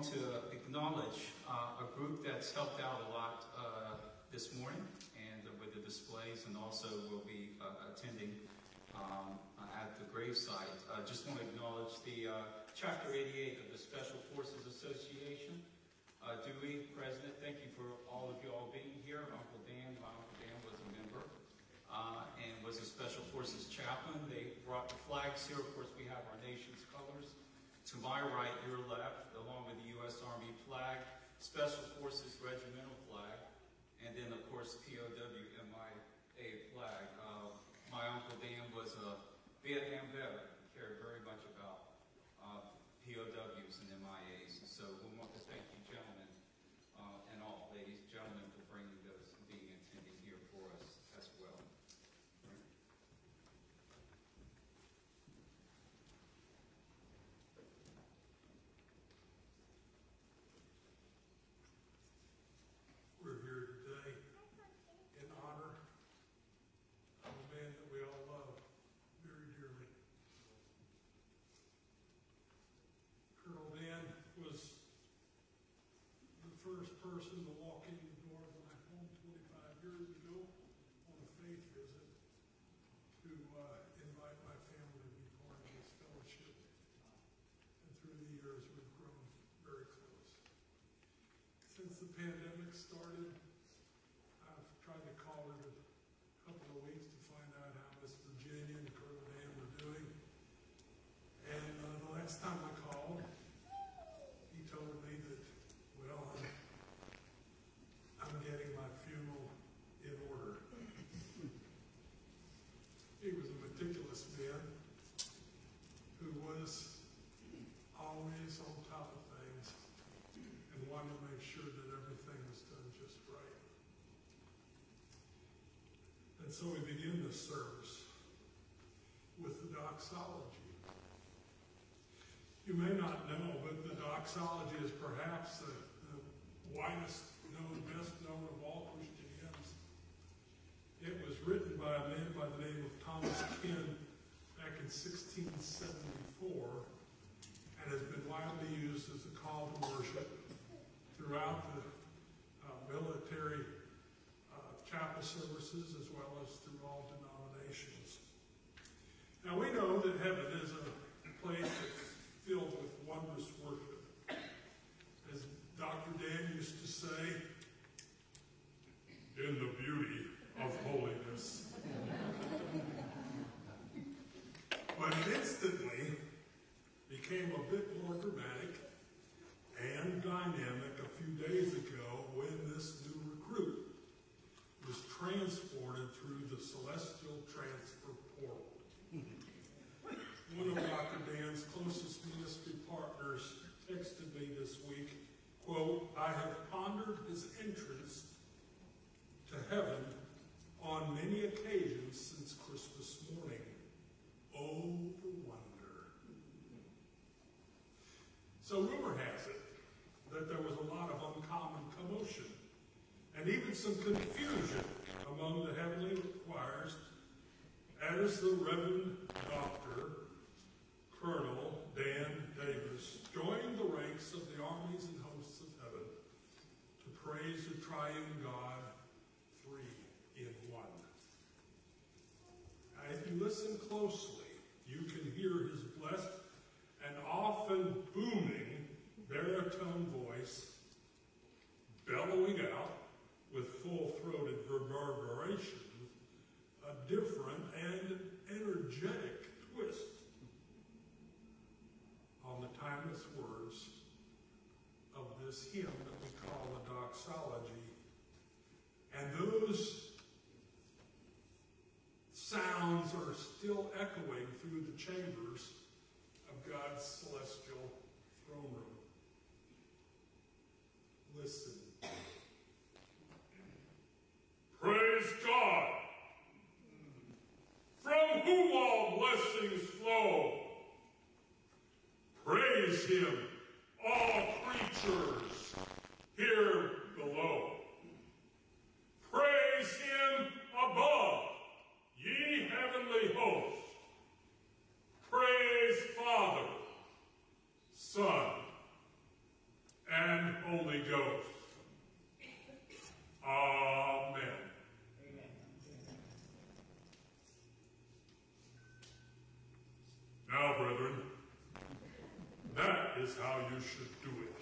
want to acknowledge a group that's helped out a lot this morning and with the displays, and also will be attending at the gravesite. I just want to acknowledge the Chapter 88 of the Special Forces Association. Dewey, President, thank you for all of you all being here. Uncle Dan, my Uncle Dan was a member and was a Special Forces chaplain. They brought the flags here. Of course, we have our nation's colors. To my right, your left, along with the U.S. Army flag, Special Forces regimental flag, and then, of course, POW MIA flag. My Uncle Dan was a Vietnam veteran. He cared very much about POWs and MIAs. And so we want to thank you, gentlemen, and all, ladies and gentlemen, for bringing those and being attending here for us as well. We're here today in honor of a man that we all love very dearly. Colonel Dan was the first person to walk in the door of my home 25 years ago on a faith visit to invite my family to be part of this fellowship. And through the years, we've grown very close. Since the pandemic started, I've tried to call her a couple of weeks to find out how Miss Virginia and Colonel Dan were doing. And the last time I called, he told me that, well, I'm getting my funeral in order. He was a meticulous man who was always on top of things and wanted to make sure that everything was done just right. And so we begin this service with the doxology. You may not know, but the doxology is perhaps the widest known, best known of all Christian hymns. It was written by a man by the name of Thomas Ken back in 1674 and has been widely used as a call to worship throughout the military chapel services as well as through all denominations. Now we know that heaven is a place that's filled with wondrous worship. As Dr. Dan used to say, in the beauty of holiness. But it instantly became a bit more dramatic and dynamic a few days ago when this new recruit was transported through the celestial transfer portal. One of Dr. Dan's closest ministry partners texted me this week, quote, I have pondered his entrance to heaven on many occasions since Christmas morning. Oh, the wonder. So rumor has it that there was a lot of uncommon commotion and even some confusion among the heavenly choirs as the Reverend Dr. Colonel Dan Davis joined the ranks of the armies and hosts of heaven to praise the triune God, three in one. Now, if you listen closely, you can hear his blessed and often booming baritone voice bellowing out with full-throated reverberations a different and energetic twist on the timeless words of this hymn that we call the doxology. And those sounds are still echoing through the chambers of God's celestial throne room. Listen. Praise God, from whom all blessings flow. Praise him, all creatures here below. Praise him above, ye heavenly hosts. Praise Father, Son, is how you should do it.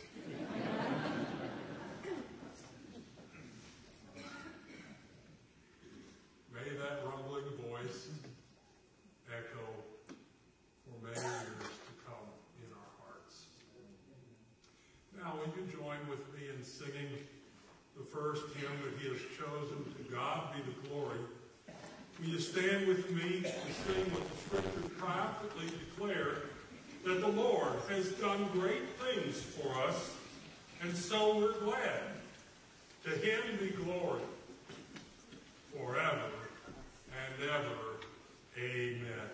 May that rumbling voice echo for many years to come in our hearts. Now, will you join with me in singing the first hymn that he has chosen, To God Be the Glory? Will you stand with me to sing what the Scripture triumphantly declared, that the Lord has done great things for us, and so we're glad. To him be glory forever and ever. Amen.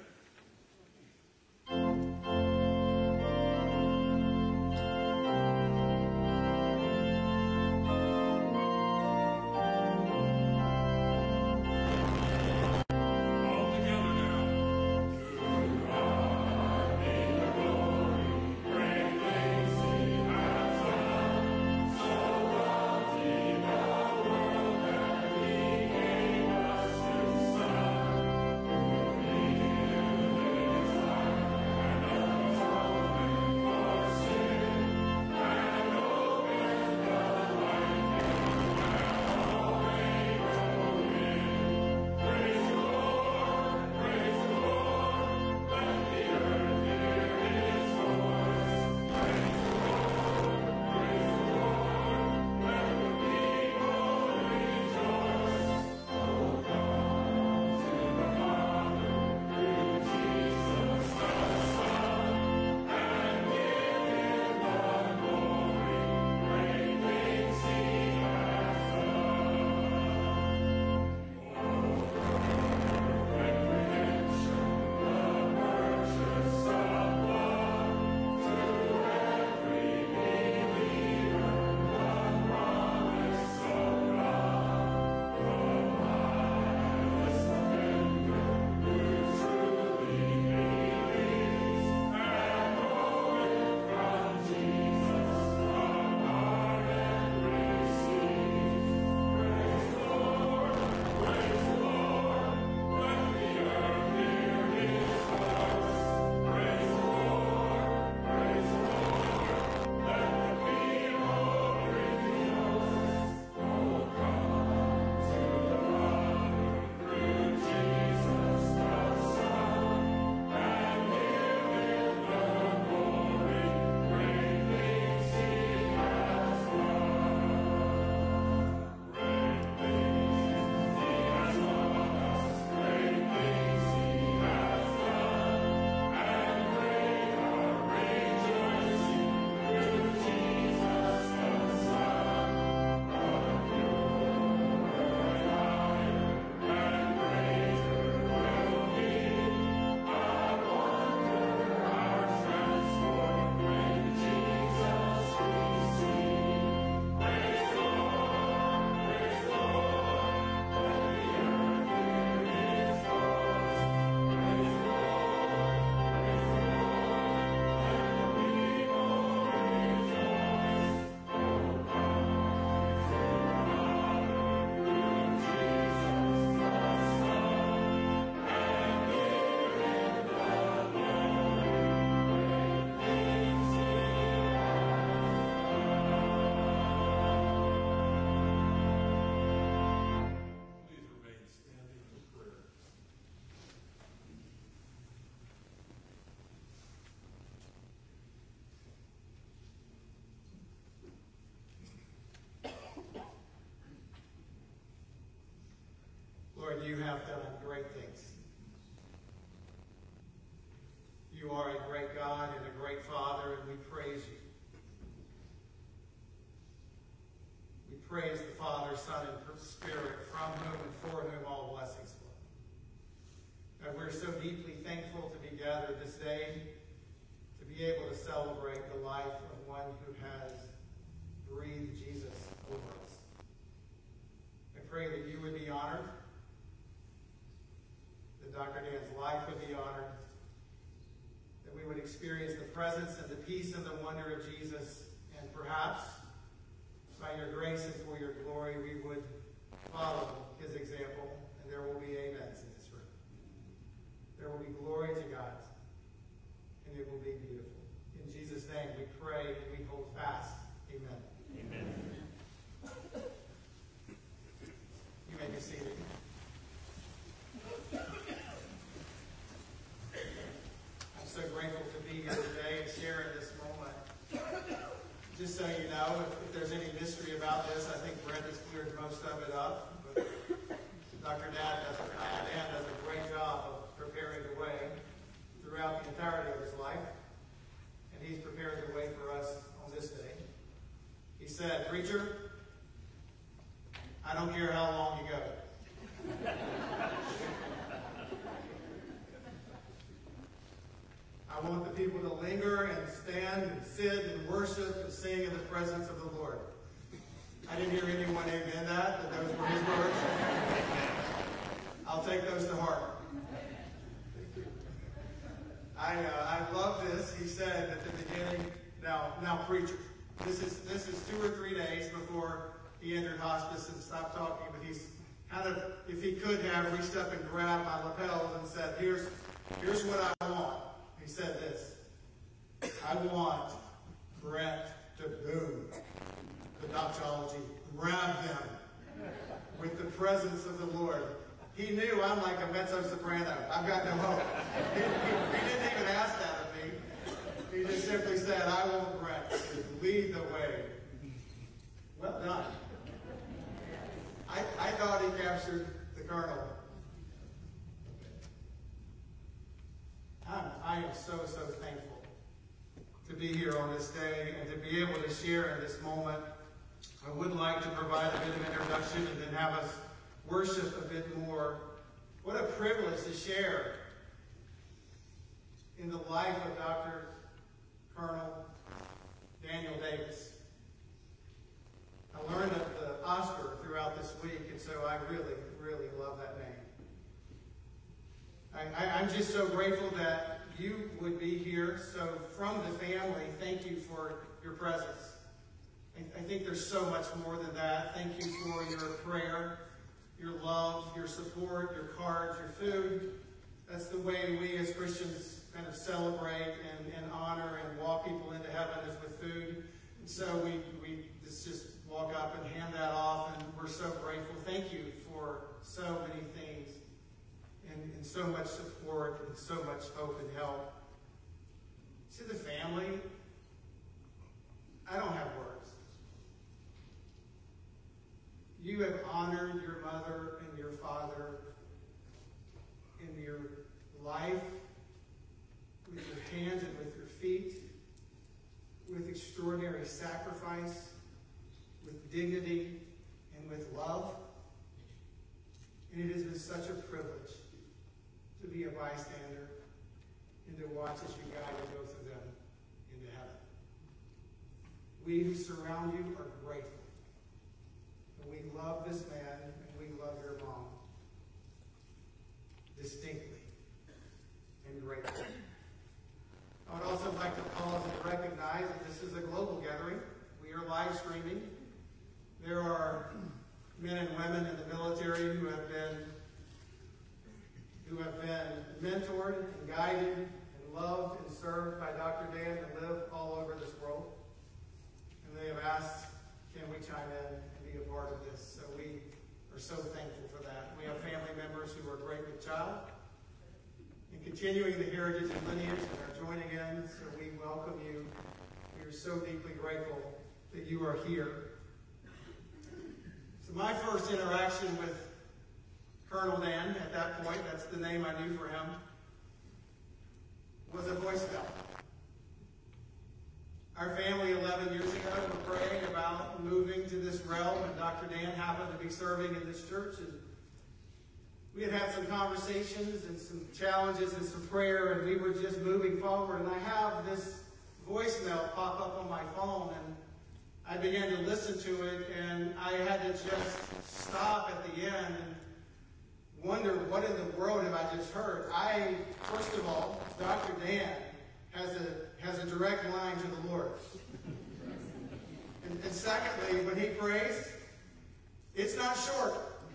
You have done great things. You are a great God and a great Father, and we praise you. We praise the Father, Son, and Spirit, from whom and for whom all blessings flow. And we're so deeply thankful to be gathered this day, to be able to celebrate the life of one who has breathed Jesus over us. I pray that you would be honored, that Dr. Dan's life would be honored, that we would experience the presence and the peace and the wonder of Jesus, and perhaps, by your grace and for your glory, we would follow his example, and there will be amens in this room. There will be glory to God, and it will be beautiful. In Jesus' name we pray. just so you know, if there's any mystery about this, I think Brent has cleared most of it up. But Dr. Dan does a great job of preparing the way throughout the entirety of his life. And he's prepared the way for us on this day. He said, "Preacher, I don't care how long you go." I want the people to linger and stand and sit and worship and sing in the presence of the Lord. I didn't hear anyone amen that those were his words. I'll take those to heart. I love this. He said at the beginning, now preacher, this is 2 or 3 days before he entered hospice and stopped talking, but he's kind of, if he could have, reached up and grabbed my lapels and said, here's what I want. He said this: I want Brett to boom the doxology, grab them with the presence of the Lord. He knew I'm like a mezzo-soprano. I've got no hope. He didn't even ask that of me. He just simply said, I want Brett to lead the way. Well done. I thought he captured the kernel. I am so thankful to be here on this day and to be able to share in this moment. I would like to provide a bit of introduction and then have us worship a bit more. What a privilege to share in the life of Dr. Colonel Daniel Davis. I learned of the Oscar throughout this week, and so I really love that name. I'm just so grateful that you would be here. So from the family, thank you for your presence. I think there's so much more than that. Thank you for your prayer, your love, your support, your cards, your food. That's the way we as Christians kind of celebrate and honor and walk people into heaven, is with food. And so we just walk up and hand that off, and we're so grateful. Thank you for so many things and so much support and so much hope and help. To the family, I don't have words. You have honored your mother and your father in your life, with your hands and with your feet, with extraordinary sacrifice, with dignity, and with love. And it has been such a privilege to be a bystander and to watch as you guided both of them into heaven. We who surround you are grateful. And we love this man, and we love your mom distinctly and greatly. I would also like to pause and recognize that this is a global gathering. We are live streaming. There are men and women in the military who have been mentored and guided and loved and served by Dr. Dan and live all over this world. And they have asked, can we chime in and be a part of this? So we are so thankful for that. We have family members who are great with child and continuing the heritage and lineage and are joining in. So we welcome you. We are so deeply grateful that you are here. So my first interaction with Colonel Dan, at that point, that's the name I knew for him, was a voicemail. Our family 11 years ago were praying about moving to this realm, and Dr. Dan happened to be serving in this church. And we had had some conversations and some challenges and some prayer, and we were just moving forward. And I have this voicemail pop up on my phone, and I began to listen to it, and I had to just stop at the end and wonder, what in the world have I just heard? First of all, Dr. Dan has a direct line to the Lord. And secondly, when he prays, it's not short.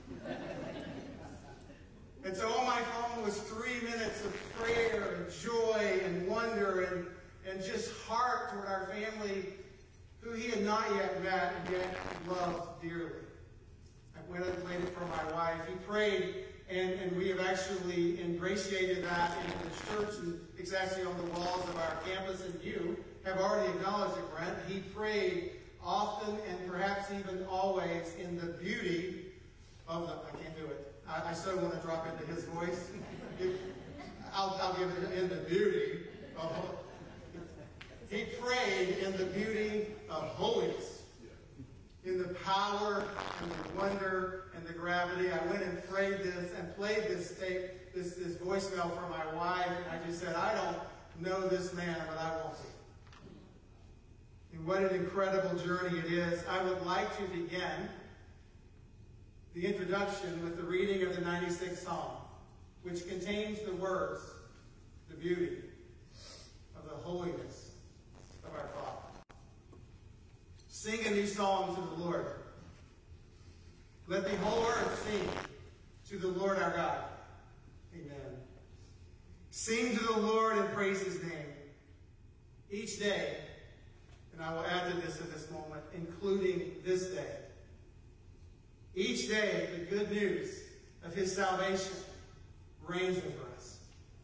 And so on my phone was 3 minutes of prayer and joy and wonder and just heart toward our family, who he had not yet met and yet loved dearly. I went and played it for my wife. He prayed And we have actually ingratiated that into the church, and it's actually on the walls of our campus, and you have already acknowledged it, Brent. He prayed often and perhaps even always in the beauty of the, I can't do it. I so want to drop into his voice. I'll give it in the beauty of, he prayed in the beauty of holiness, in the power and the wonder and the gravity. I went and prayed this and played this tape, this voicemail for my wife, and I just said, I don't know this man, but I want to. And what an incredible journey it is. I would like to begin the introduction with the reading of the 96th Psalm, which contains the words, the beauty of the holiness of our Father. Sing a new song to the Lord. Let the whole earth sing to the Lord our God. Amen. Sing to the Lord and praise his name each day. And I will add to this at this moment, including this day. Each day, the good news of his salvation reigns over us.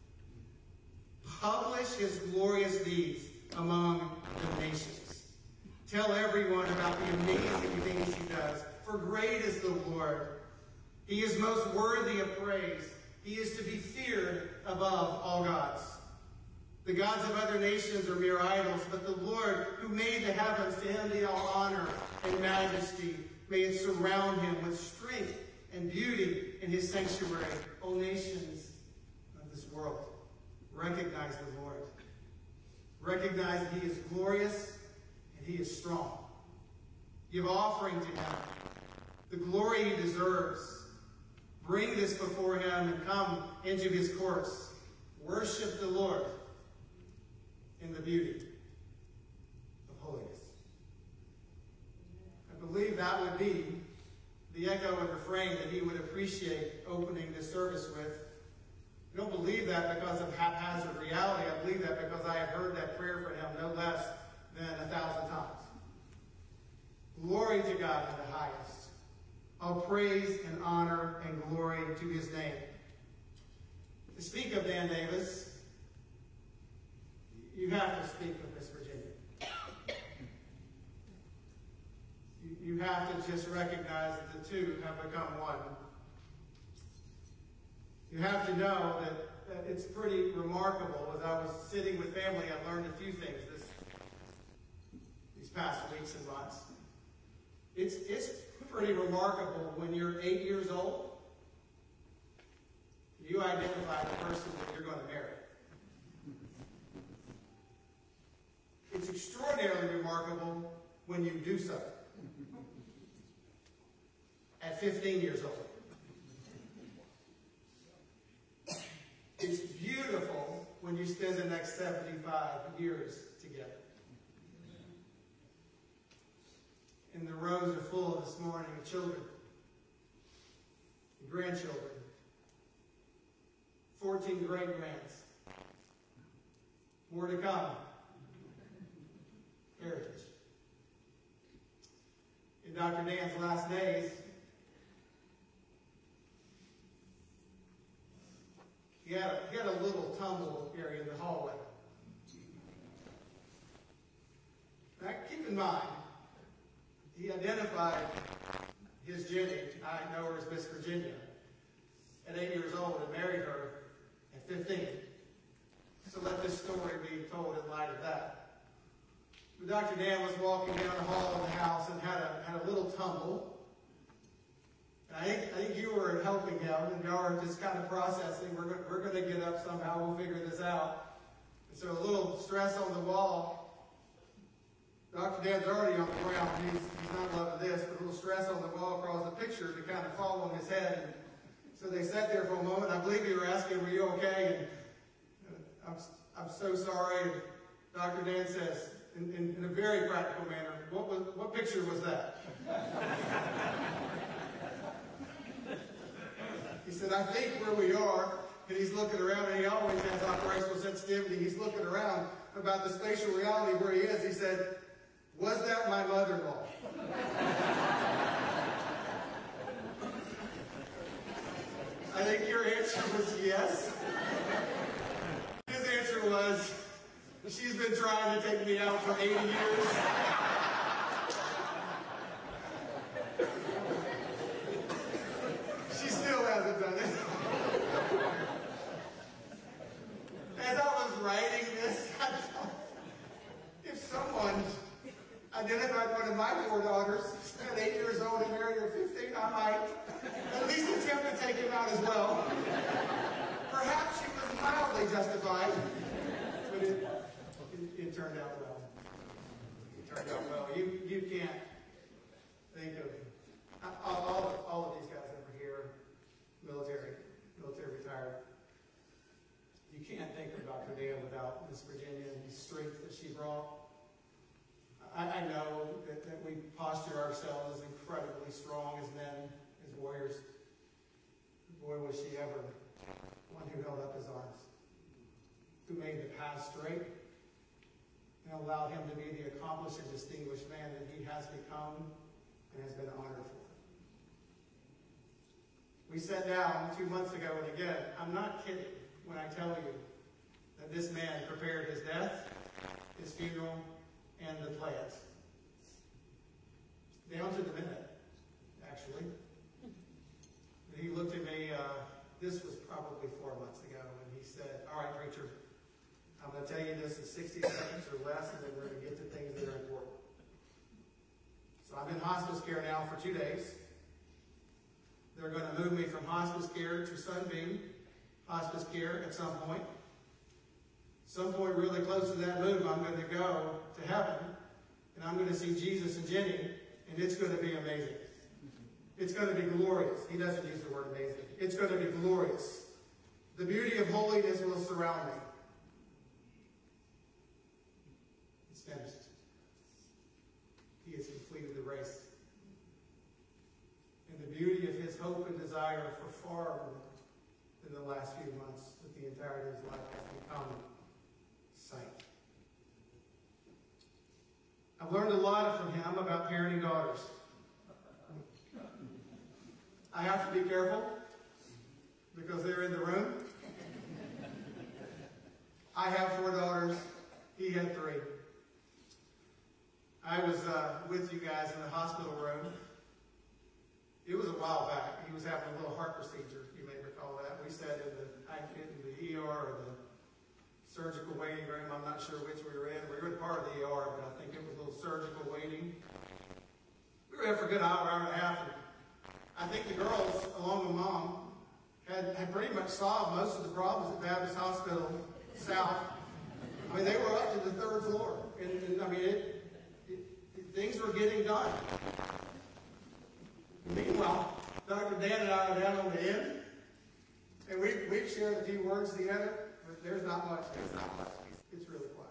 Publish his glorious deeds among the nations. Tell everyone about the amazing things he does. For great is the Lord. He is most worthy of praise. He is to be feared above all gods. The gods of other nations are mere idols, but the Lord who made the heavens, to him be all honor and majesty. May it surround him with strength and beauty in his sanctuary. O nations of this world, recognize the Lord. Recognize that he is glorious and he is strong. Give offering to him the glory he deserves. Bring this before him and come into his courts. Worship the Lord in the beauty of holiness. I believe that would be the echo and refrain that he would appreciate opening this service with. I don't believe that because of haphazard reality. I believe that because I have heard that prayer for him no less than 1,000 times. Glory to God in the highest. All praise and honor and glory to his name. To speak of Dan Davis, you have to speak of Miss Virginia. You have to just recognize that the two have become one. You have to know that it's pretty remarkable. As I was sitting with family, I learned a few things these past weeks and months. It's pretty remarkable when you're 8 years old, you identify the person that you're going to marry. It's extraordinarily remarkable when you do so at 15 years old. It's beautiful when you spend the next 75 years together. And the rows are full this morning of children, grandchildren, 14 great-grands. More to come. Heritage. In Dr. Dan's last days, he had a little tumble area in the hallway. Now, keep in mind, he identified his Jenny, I know her as Miss Virginia, at 8 years old and married her at 15. So let this story be told in light of that. But Dr. Dan was walking down the hall of the house and had a little tumble. And I think you were helping him, and you are just kind of processing. We're going to get up somehow. We'll figure this out. And so a little stress on the wall. Dr. Dan's already on the ground. He's not loving this, but a little stress on the wall caused a picture to kind of fall on his head. And so they sat there for a moment. I believe you were asking, were you okay? And I'm so sorry. And Dr. Dan says, in a very practical manner, what picture was that? He said, I think where we are, and he's looking around, and he always has operational sensitivity. He's looking around about the spatial reality where he is. He said, was that my mother-in-law? I think your answer was yes. His answer was, she's been trying to take me out for 80 years. She still hasn't done it. As I was writing this, I thought, if someone identified one of my 4 daughters at 8 years old and married her 15, I might at least attempt to take him out as well. Perhaps she was mildly justified, but it turned out well. It turned out well. You can't think of all of these guys over here, military retired. You can't think of Dr. Dan without Miss Virginia and the strength that she brought. I know that we posture ourselves as incredibly strong as men, as warriors. Boy, was she ever one who held up his arms, who made the path straight, and allowed him to be the accomplished and distinguished man that he has become and has been honored for. We sat down 2 months ago, and again, I'm not kidding when I tell you that this man prepared his death, his funeral, and the plans. Down to the minute, actually. He looked at me, this was probably 4 months ago, and he said, all right, preacher, I'm going to tell you this in 60 seconds or less, and then we're going to get to things that are important. So I'm in hospice care now for 2 days. They're going to move me from hospice care to Sunbeam hospice care at some point. Some point really close to that move, I'm going to go to heaven, and I'm going to see Jesus and Jenny, and it's going to be amazing. It's going to be glorious. He doesn't use the word amazing. It's going to be glorious. The beauty of holiness will surround me. It's finished. He has completed the race. And the beauty of his hope and desire for far more than the last few months, with the entirety of his life, has become sight. I've learned a lot from him about parenting daughters. I have to be careful because they're in the room. I have 4 daughters. He had 3. I was with you guys in the hospital room. It was a while back. He was having a little heart procedure. You may recall that. We sat in the ER or the surgical waiting room. I'm not sure which we were in. We were in part of the ER, but I think it was a little surgical waiting. We were there for a good hour and a half. And I think the girls, along with Mom, had pretty much solved most of the problems at Baptist Hospital South. I mean, they were up to the 3rd floor. And I mean, things were getting done. Meanwhile, Dr. Dan and I are down on the end, and we've shared a few words together, but there's not much. It's really quiet.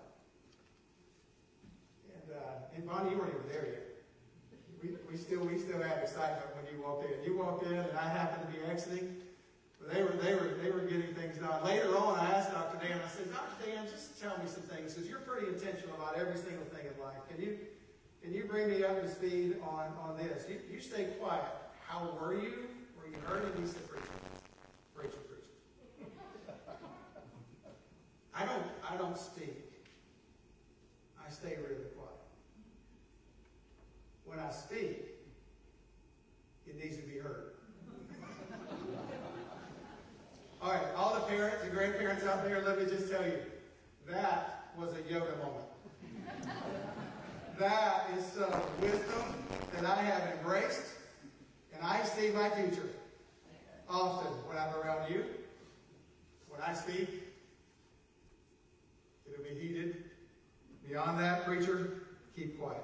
And Bonnie, you weren't even there yet. We still had excitement when you walked in. You walked in, and I happened to be exiting. But they were getting things done. Later on, I asked Dr. Dan. I said, Dr. Dan, just tell me some things, because you're pretty intentional about every single thing in life. Can you bring me up to speed on this? You stay quiet. How were you? Were you hurt? And he said, preacher. I don't speak. I stay really quiet. When I speak, it needs to be heard. All right, all the parents and grandparents out there, let me just tell you, that was a Yoda moment. That is some wisdom that I have embraced, and I see my future often when I'm around you. When I speak, it'll be heated. Beyond that, preacher, keep quiet.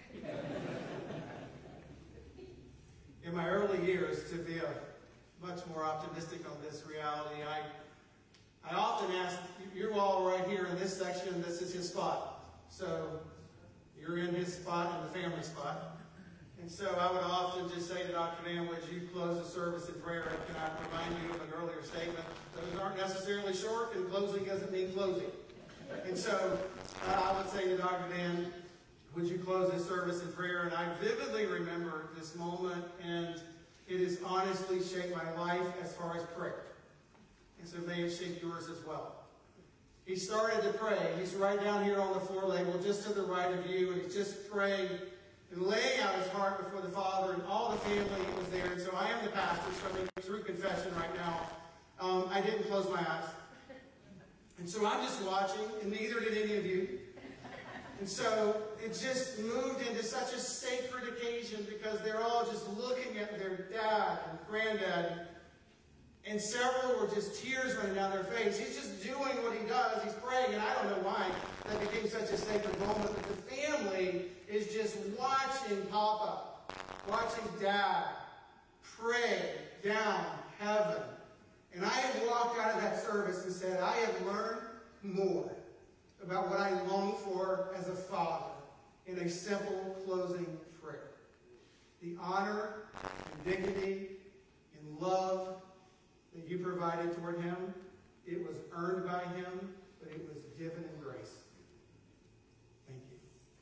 In my early years, to be much more optimistic on this reality, I often ask, you're all right here in this section, this is his spot. So you're in his spot and the family spot. And so I would often just say to Dr. Dan, would you close the service in prayer? And can I remind you of an earlier statement? Those aren't necessarily short, and closing doesn't mean closing. And so I would say to Dr. Dan, would you close this service in prayer? And I vividly remember this moment, and It has honestly shaped my life as far as prayer. And so may it shape yours as well. He started to pray. He's right down here on the floor label, just to the right of you, and he's just praying and laying out his heart before the Father, and all the family was there. And so I am the pastor, so I'm through confession right now. I didn't close my eyes. And so I'm just watching, and neither did any of you. And so it just moved into such a sacred occasion because they're all just looking at their dad and granddad. And several were just tears running down their face. He's just doing what he does. He's praying, and I don't know why that became such a sacred moment. But the family is just watching Papa, watching Dad pray down heaven. And I have walked out of that service and said, I have learned more about what I long for as a father in a simple closing prayer. The honor and dignity and love that you provided toward him, it was earned by him, but it was given in grace. Thank you.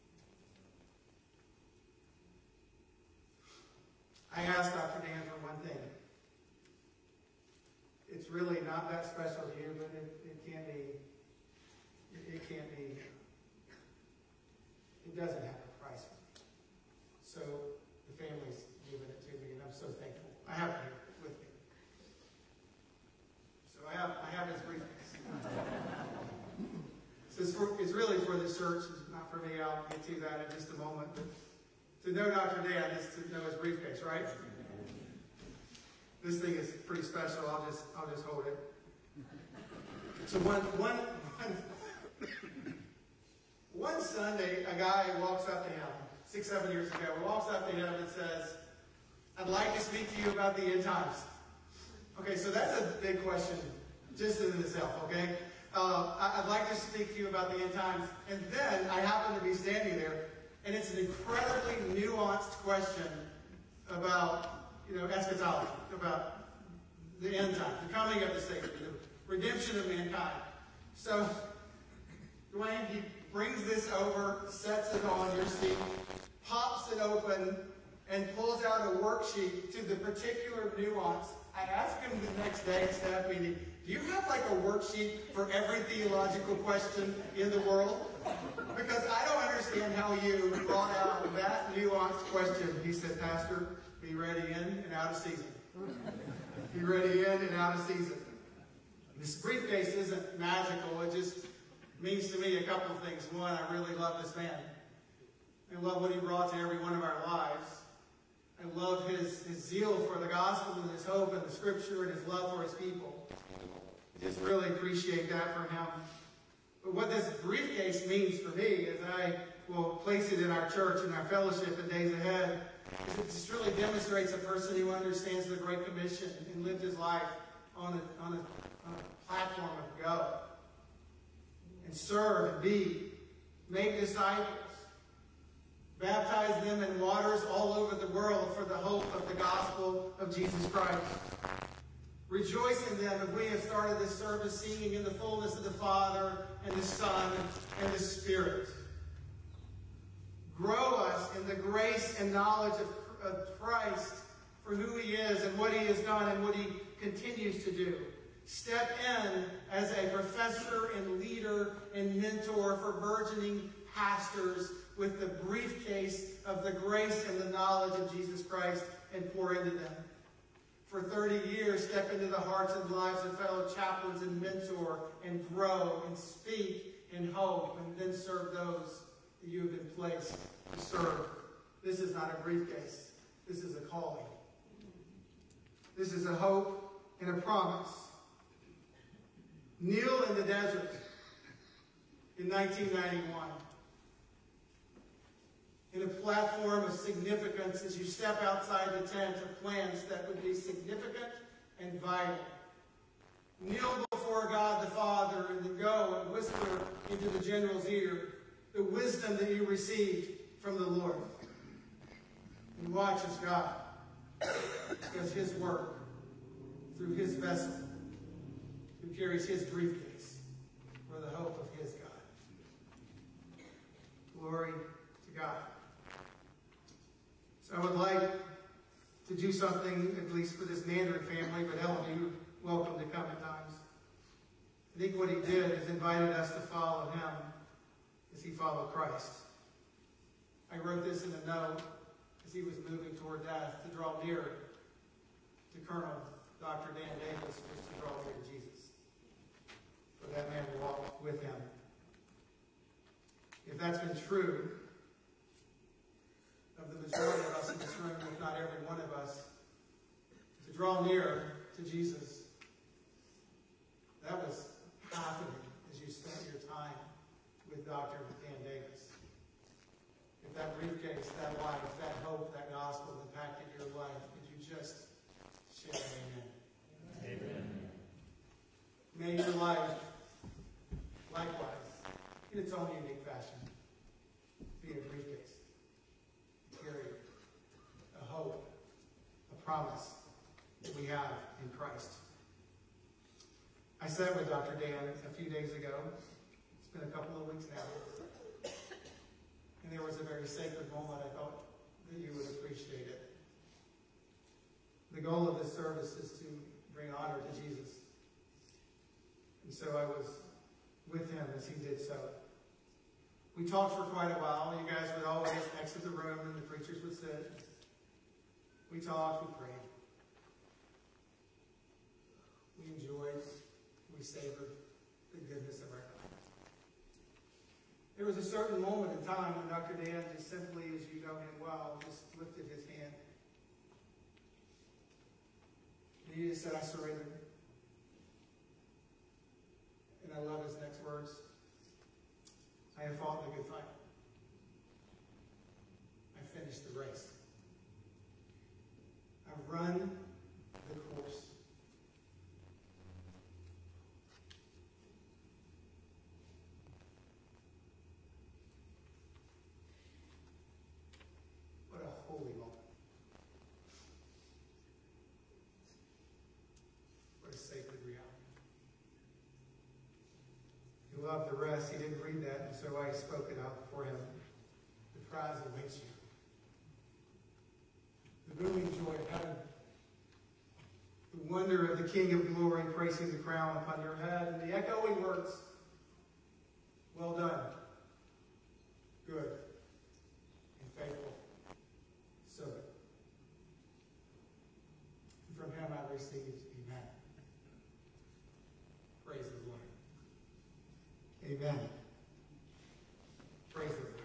I asked Dr. Dan for one thing. It's really not that special to you, but it can't be. It doesn't have a price for me. So the family's given it to me, and I'm so thankful. I have it here with me. So I have his briefcase. So it's really for the church, it's not for me. I'll get to that in just a moment. But to know Dr. Dan is to know his briefcase, right? This thing is pretty special. I'll just hold it. So one Sunday, a guy walks up to him, 6-7 years ago, walks up to him and says, I'd like to speak to you about the end times. Okay, so that's a big question just in itself, okay? I'd like to speak to you about the end times. And then I happen to be standing there, and it's an incredibly nuanced question about, eschatology, about the end times, the coming of the Savior, the redemption of mankind. So, Dwayne, he brings this over, sets it on your seat, pops it open, and pulls out a worksheet to the particular nuance. I asked him the next day at staff meeting, do you have like a worksheet for every theological question in the world? Because I don't understand how you brought out that nuanced question. He said, Pastor, be ready in and out of season. Be ready in and out of season. This briefcase isn't magical. It just means to me a couple of things. One, I really love this man. I love what he brought to every one of our lives. I love his zeal for the gospel and his hope and the scripture and his love for his people. I just really appreciate that for him. But what this briefcase means for me, as I will place it in our church and our fellowship in days ahead, is it just really demonstrates a person who understands the Great Commission and lived his life on a platform of go. And serve and be. Make disciples. Baptize them in waters all over the world for the hope of the gospel of Jesus Christ. Rejoice in them as we have started this service singing in the fullness of the Father and the Son and the Spirit. Grow us in the grace and knowledge of Christ for who he is and what he has done and what he continues to do. Step in as a professor and leader and mentor for burgeoning pastors with the briefcase of the grace and the knowledge of Jesus Christ and pour into them. For 30 years, step into the hearts and lives of fellow chaplains and mentor and grow and speak and hope and then serve those that you have been placed to serve. This is not a briefcase. This is a calling. This is a hope and a promise. Kneel in the desert in 1991. In a platform of significance as you step outside the tent of plans that would be significant and vital. Kneel before God the Father and then go and whisper into the general's ear the wisdom that you received from the Lord. And watch as God does his work through his vessel who carries his briefcase for the hope of his God. Glory to God. So I would like to do something something, at least for this Mandarin family, but Ellen, you're welcome to come at times. I think what he did is invited us to follow him as he followed Christ. I wrote this in a note as he was moving toward death to draw near to Colonel Dr. Dan Davis, just to draw near to Jesus. For that man to walk with him. If that's been true of the majority of us in this room, if not every one of us, to draw near to Jesus, that was happening as you spent your time with Dr. Dan Davis. If that briefcase, that life, that hope, that gospel impacted your life, would you just share amen? Amen. May your life, likewise, in its own unique fashion, be a briefcase. Carry a hope, a promise that we have in Christ. I sat with Dr. Dan a few days ago. It's been a couple of weeks now. And there was a very sacred moment. I thought that you would appreciate it. The goal of this service is to bring honor to Jesus. And so I was with him as he did so. We talked for quite a while. You guys would always exit the room and the preachers would sit. We talked, we prayed. We enjoyed, we savored the goodness of our God. There was a certain moment in time when Dr. Dan just simply, as you know him well, just lifted his hand. And he just said, I surrender. And I love his next words. I have fought the good fight. I finished the race. I've run the course. What a holy moment. What a sacred reality. He loved the rest. He didn't read that, and so I spoke it out for him. The prize awaits you. The booming joy of heaven. The wonder of the King of glory placing the crown upon your head. And the echoing words, well done, good and faithful servant. And from him I received, amen. Praise the Lord. Amen. Praise the Lord.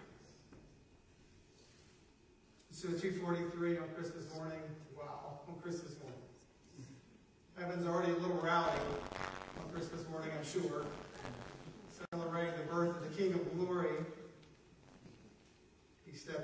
So 2:43 on Christmas morning. Wow, on Christmas morning. Heaven's already a little rowdy on Christmas morning, I'm sure. Celebrating the birth of the King of glory. He stepped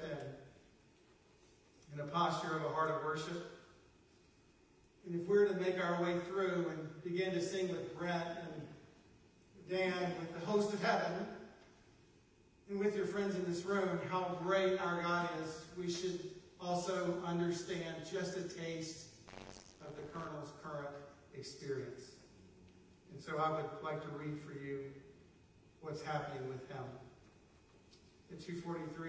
in a posture of a heart of worship. And if we're to make our way through and begin to sing with Brent and Dan, with the host of heaven, and with your friends in this room, how great our God is, we should also understand just a taste of the Colonel's current experience. And so I would like to read for you what's happening with him. At 2:43,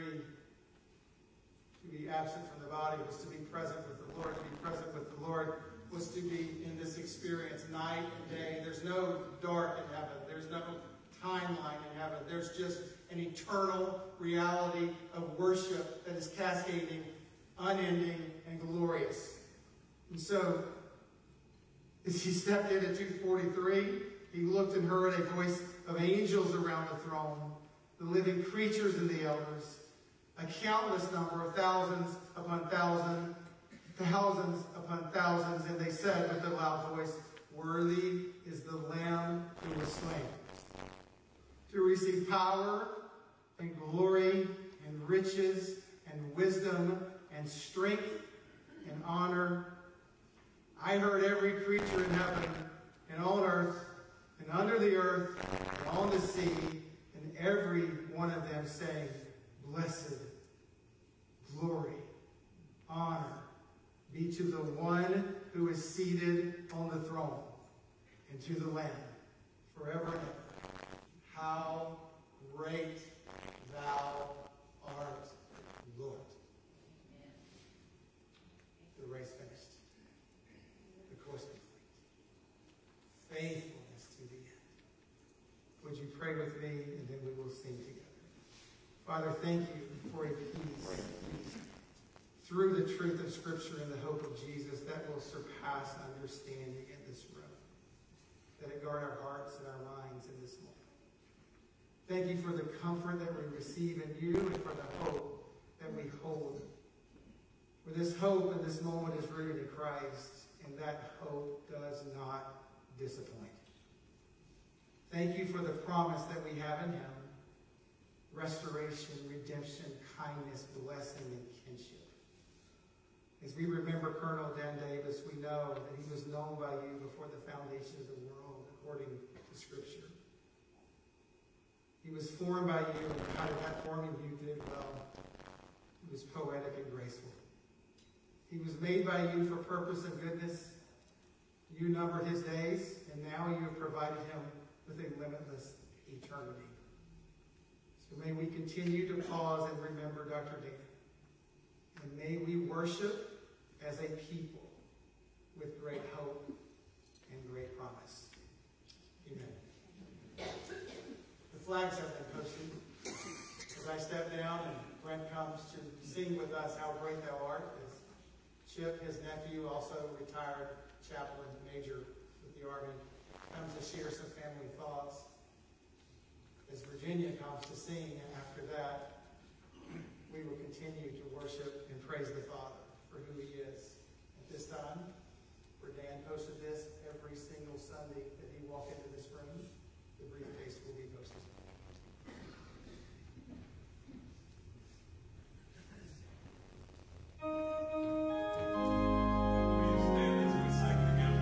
to be absent from the body was to be present with the Lord. To be present with the Lord was to be in this experience night and day. There's no dark in heaven. There's no timeline in heaven. There's just an eternal reality of worship that is cascading, unending, and glorious. And so, as he stepped in at 2:43, he looked and heard a voice of angels around the throne, the living creatures and the elders, a countless number of thousands upon thousands, thousands upon thousands, and they said with a loud voice, "Worthy is the Lamb who was slain, to receive power and glory and riches and wisdom and strength and honor." I heard every creature in heaven and on earth and under the earth and on the sea, and every one of them saying, "Blessed, glory, honor be to the one who is seated on the throne and to the Lamb forever and ever. How great thou art, Lord." Amen. The race finished. Father, thank you for a peace through the truth of Scripture and the hope of Jesus that will surpass understanding in this room. That it guard our hearts and our minds in this moment. Thank you for the comfort that we receive in you and for the hope that we hold. For this hope in this moment is rooted in Christ, and that hope does not disappoint. Thank you for the promise that we have in him. Restoration, redemption, kindness, blessing, and kinship. As we remember Colonel Dan Davis, we know that he was known by you before the foundations of the world, according to Scripture. He was formed by you, and out of that forming you did well. He was poetic and graceful. He was made by you for purpose and goodness. You numbered his days, and now you have provided him with a limitless eternity. So may we continue to pause and remember Dr. Dan. And may we worship as a people with great hope and great promise. Amen. The flags have been posted. As I step down and Brent comes to sing with us How Great Thou Art, as Chip, his nephew, also retired chaplain major with the Army, comes to share some family thoughts. As Virginia comes to sing after that, we will continue to worship and praise the Father for who he is. At this time, where Dan posted this every single Sunday that he walked into this room, the briefcase will be posted. Please stand as we sing together.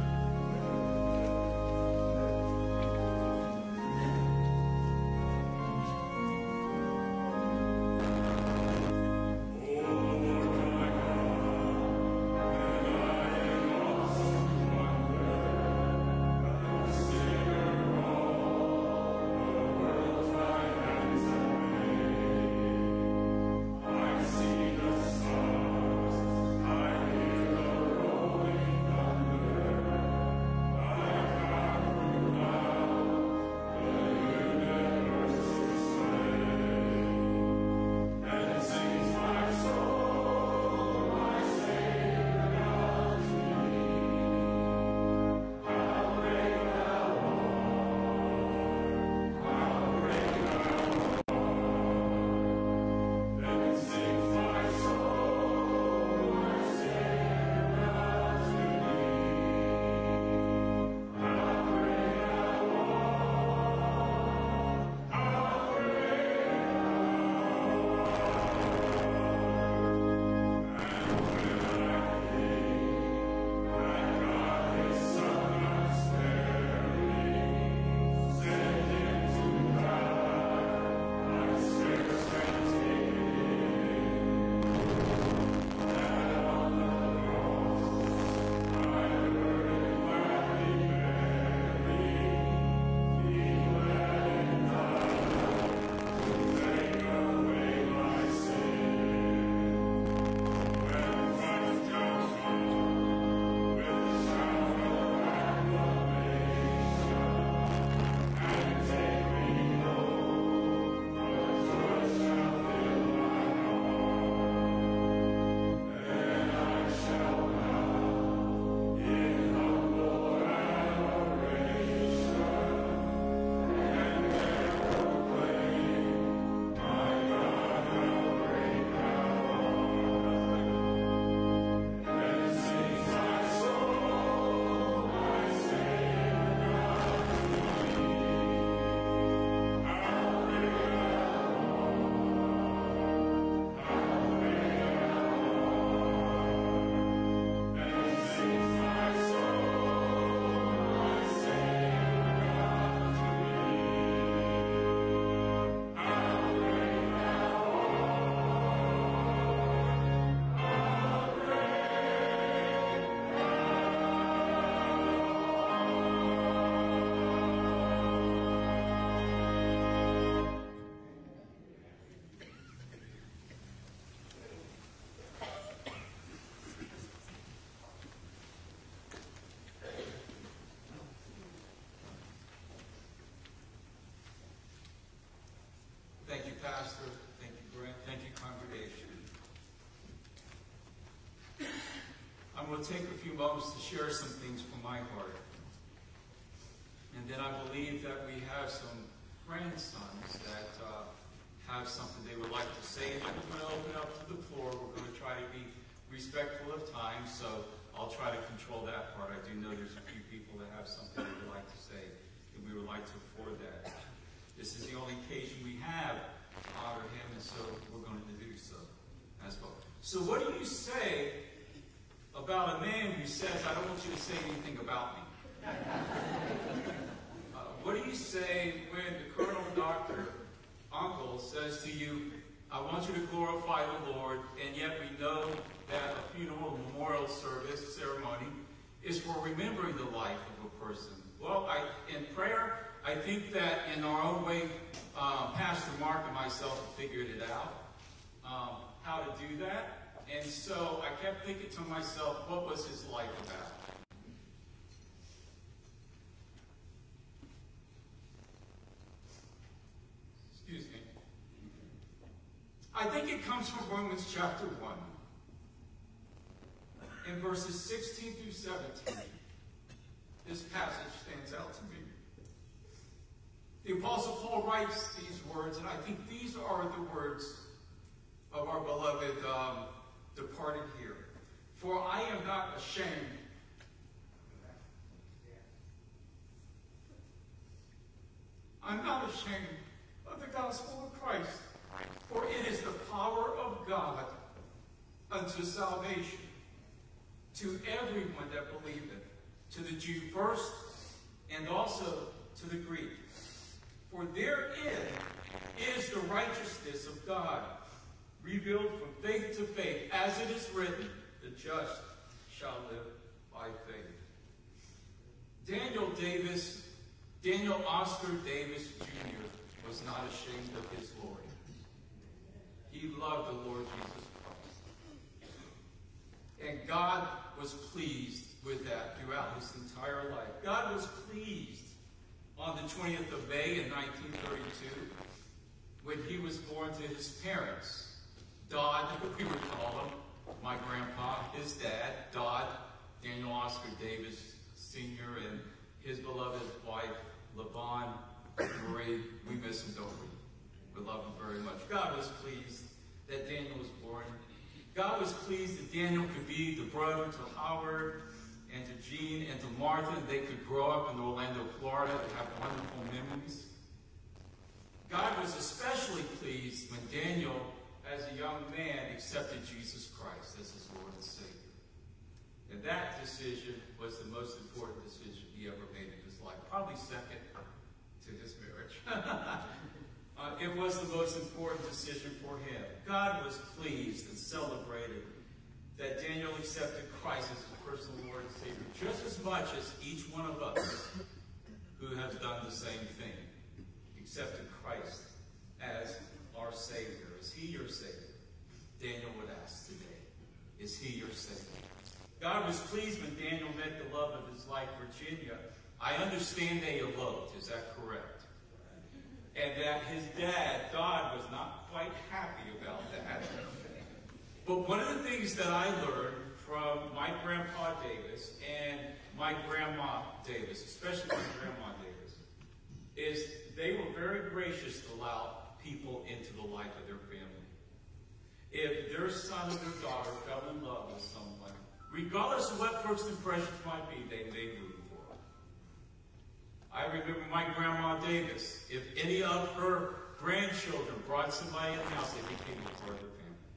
Thank you, Pastor. Thank you, to take a few moments to share some things from my heart. And then I believe that we have some grandsons that have something they would like to say. I'm going to open up to the floor. We're going to try to be respectful of time, so I'll try to control that part. I do know there's a few people that have something they would like to say, and we would like to afford that. This is the only occasion we have to honor him, and so we're going to do so as well. So what do you say about a man who says, I don't want you to say anything about me? What do you say when the colonel, doctor, uncle says to you, I want you to glorify the Lord, and yet we know that a funeral memorial service ceremony is for remembering the life of a person? Well, in prayer, I think that in our own way, Pastor Mark and myself have figured it out, how to do that. And so I kept thinking to myself, what was his life about? Excuse me. I think it comes from Romans chapter 1. In verses 16 through 17, this passage stands out to me. The Apostle Paul writes these words, and I think these are the words of our beloved departed here. For I am not ashamed. I'm not ashamed of the gospel of Christ, for it is the power of God unto salvation to everyone that believeth, to the Jew first, and also to the Greek. For therein is the righteousness of God, revealed from faith to faith, as it is written, the just shall live by faith. Daniel Oscar Davis Jr. was not ashamed of his Lord. He loved the Lord Jesus Christ. And God was pleased with that throughout his entire life. God was pleased on the 20th of May in 1932 when he was born to his parents. Dodd, we would call him, my grandpa, his dad, Dodd, Daniel Oscar Davis Sr., and his beloved wife, LaVon Marie. We miss him, don't we? We love him very much. God was pleased that Daniel was born. God was pleased that Daniel could be the brother to Howard and to Jean and to Martha. They could grow up in Orlando, Florida, and have wonderful memories. God was especially pleased when Daniel, as a young man, accepted Jesus Christ as his Lord and Savior. And that decision was the most important decision he ever made in his life, probably second to his marriage. It was the most important decision for him. God was pleased and celebrated that Daniel accepted Christ as his personal Lord and Savior, just as much as each one of us who has done the same thing, accepted Christ as our Savior. Is he your Savior? Daniel would ask today, is he your Savior? God was pleased when Daniel met the love of his life, Virginia. I understand they eloped, is that correct? And that his dad, Dodd, was not quite happy about that. But one of the things that I learned from my grandpa Davis and my grandma Davis, especially my grandma Davis, is they were very gracious to allow people into the life of their family. If their son or their daughter fell in love with someone, regardless of what first impressions might be, they made room for them. I remember my grandma Davis. If any of her grandchildren brought somebody in the house, they became a part of their family.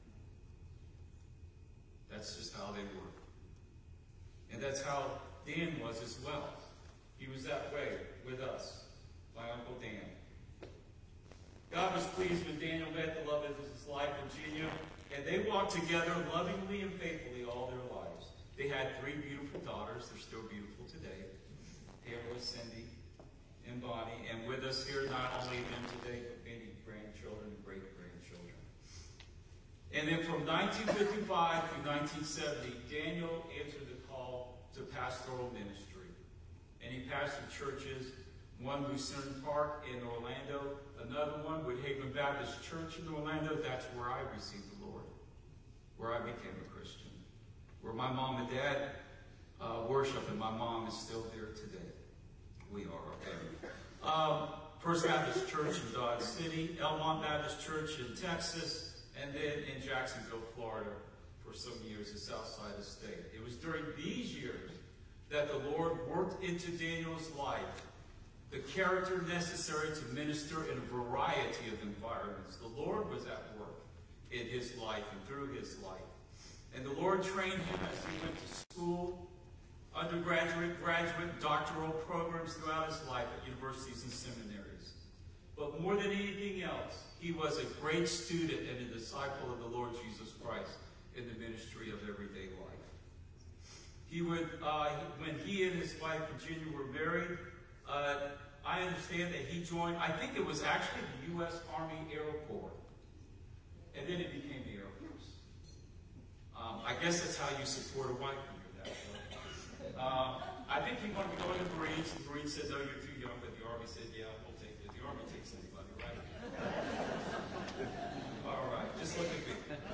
That's just how they were. And that's how Dan was as well. He was that way with us, my Uncle Dan. God was pleased when Daniel met the love of his life, Virginia, and they walked together lovingly and faithfully all their lives. They had 3 beautiful daughters. They're still beautiful today. Pamela, Cindy, and Bonnie. And with us here, not only them today, but many grandchildren and great-grandchildren. And then from 1955 to 1970, Daniel answered the call to pastoral ministry. And he pastored churches, one Lucerne Park in Orlando, another one, Woodhaven Baptist Church in Orlando. That's where I received the Lord, where I became a Christian. where my mom and dad worship, and my mom is still there today. We are, okay. First Baptist Church in Dodge City, Elmont Baptist Church in Texas, and then in Jacksonville, Florida, for some years, the south side of the state. It was during these years that the Lord worked into Daniel's life the character necessary to minister in a variety of environments. The Lord was at work in his life and through his life. And the Lord trained him as he went to school, undergraduate, graduate, doctoral programs throughout his life at universities and seminaries. But more than anything else, he was a great student and a disciple of the Lord Jesus Christ in the ministry of everyday life. He would, when he and his wife Virginia were married, I understand that he joined, I think it was actually the U.S. Army Air Corps, and then it became the Air Force. I guess that's how you support a wife when you're that young. I think he wanted to go into the Marines. The Marines said, no, you're too young, but the Army said, yeah, we'll take it. The Army takes anybody, right? All right, just look at me.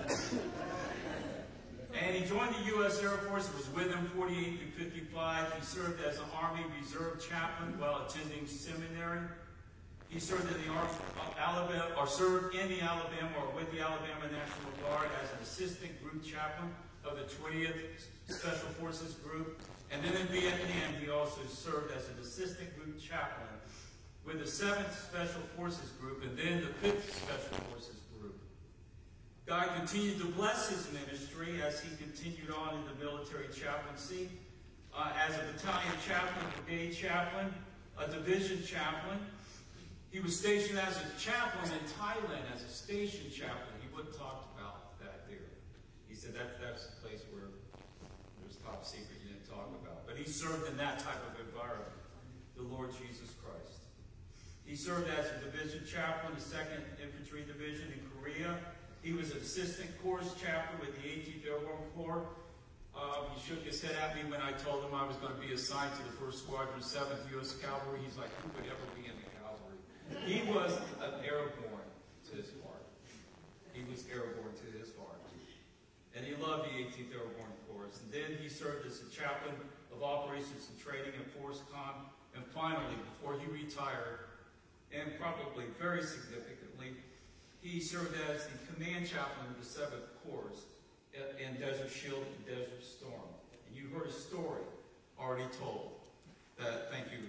And he joined the U.S. Air Force, was with them 48 through 55. He served as an Army Reserve chaplain while attending seminary. He served in the Alabama, or served in the Alabama, or with the Alabama National Guard as an assistant group chaplain of the 20th Special Forces Group. And then in Vietnam, he also served as an assistant group chaplain with the 7th Special Forces Group, and then the 5th Special Forces Group. God continued to bless his ministry as he continued on in the military chaplaincy as a battalion chaplain, brigade chaplain, a division chaplain. He was stationed as a chaplain in Thailand as a station chaplain. He wouldn't talk about that there. He said that's the place where it was top secret you didn't talk about. But he served in that type of environment, the Lord Jesus Christ. He served as a division chaplain, the 2nd Infantry Division in Korea. He was an assistant course chaplain with the 18th Airborne Corps. He shook his head at me when I told him I was going to be assigned to the 1st Squadron, 7th U.S. Cavalry. He's like, who would ever be in the cavalry? He was an airborne to his heart. He was airborne to his heart. And he loved the 18th Airborne Corps. And then he served as a chaplain of operations and training at FORSCOM. And finally, before he retired, and probably very significantly, he served as the command chaplain of the 7th Corps in Desert Shield and Desert Storm. And you heard a story already told. Thank you,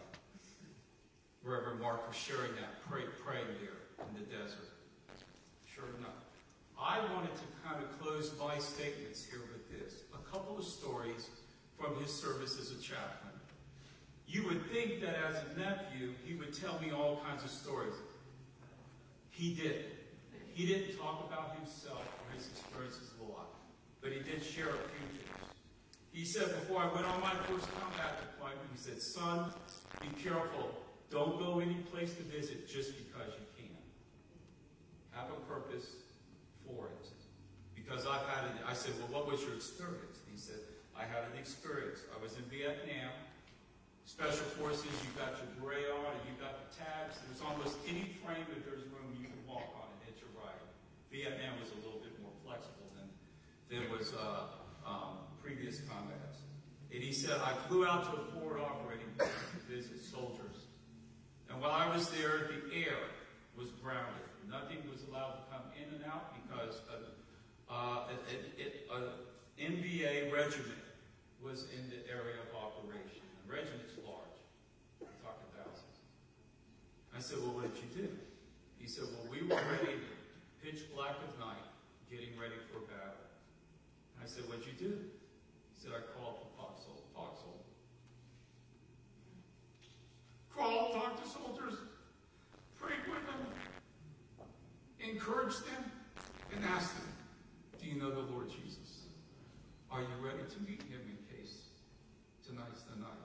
Reverend Mark, for sharing that, praying there in the desert. Sure enough. I wanted to kind of close my statements here with this. A couple of stories from his service as a chaplain. You would think that as a nephew, he would tell me all kinds of stories. He did. He didn't talk about himself or his experiences a lot, but he did share a few things. He said, before I went on my first combat deployment, he said, son, be careful. Don't go any place to visit just because you can. Have a purpose for it. Because I've had it. I said, well, what was your experience? He said, I had an experience. I was in Vietnam. Special Forces, you got your gray on and you got the tabs. There's almost any frame that there's room you can walk on and hit your ride. Vietnam was a little bit more flexible than was previous combats. And he said, I flew out to a forward operating base to visit soldiers. And while I was there, the air was grounded. Nothing was allowed to come in and out because an NVA regiment was in the area of operation. The regiment's large. We're talking thousands. I said, well, what did you do? He said, well, we were ready, pitch black of night, getting ready for battle. I said, what'd you do? He said, I called the foxhole. Crawl, talk to soldiers, pray with them, encourage them, and ask them, do you know the Lord Jesus? Are you ready to meet him in case tonight's the night?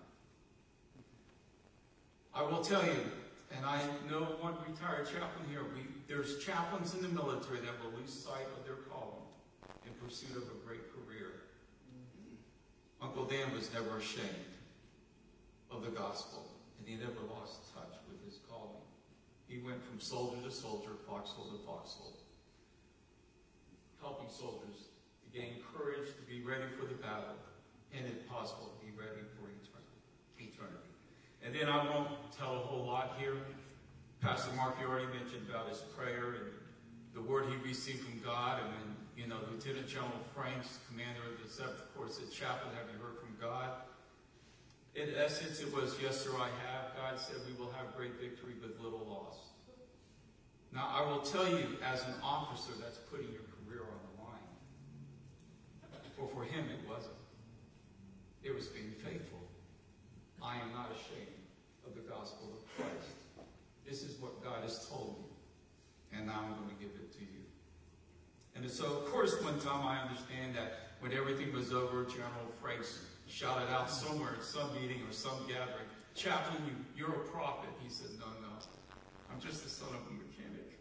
I will tell you, and I know one retired chaplain here, there's chaplains in the military that will lose sight of their calling in pursuit of a great career. Uncle Dan was never ashamed of the gospel, and he never lost touch with his calling. He went from soldier to soldier, foxhole to foxhole, helping soldiers to gain encouraged to be ready for the battle, and if possible, be ready for eternity. And then I won't tell a whole lot here. Pastor Mark, you already mentioned about his prayer and the word he received from God, and then, Lieutenant General Franks, commander of the 7th Corps, said, "Chaplain, have you heard from God?" In essence, it was, "Yes, sir, I have." God said, "We will have great victory with little loss." Now, I will tell you, as an officer, that's putting your career on the line. Well, for him, it wasn't. It was being faithful. I am not ashamed of the gospel of Christ. This is what God has told me, and now I'm going to give it to you. And so, of course, one time I understand that when everything was over, General Franks shouted out somewhere at some meeting or some gathering, "Chaplain, you're a prophet." He said, No, I'm just the son of a mechanic.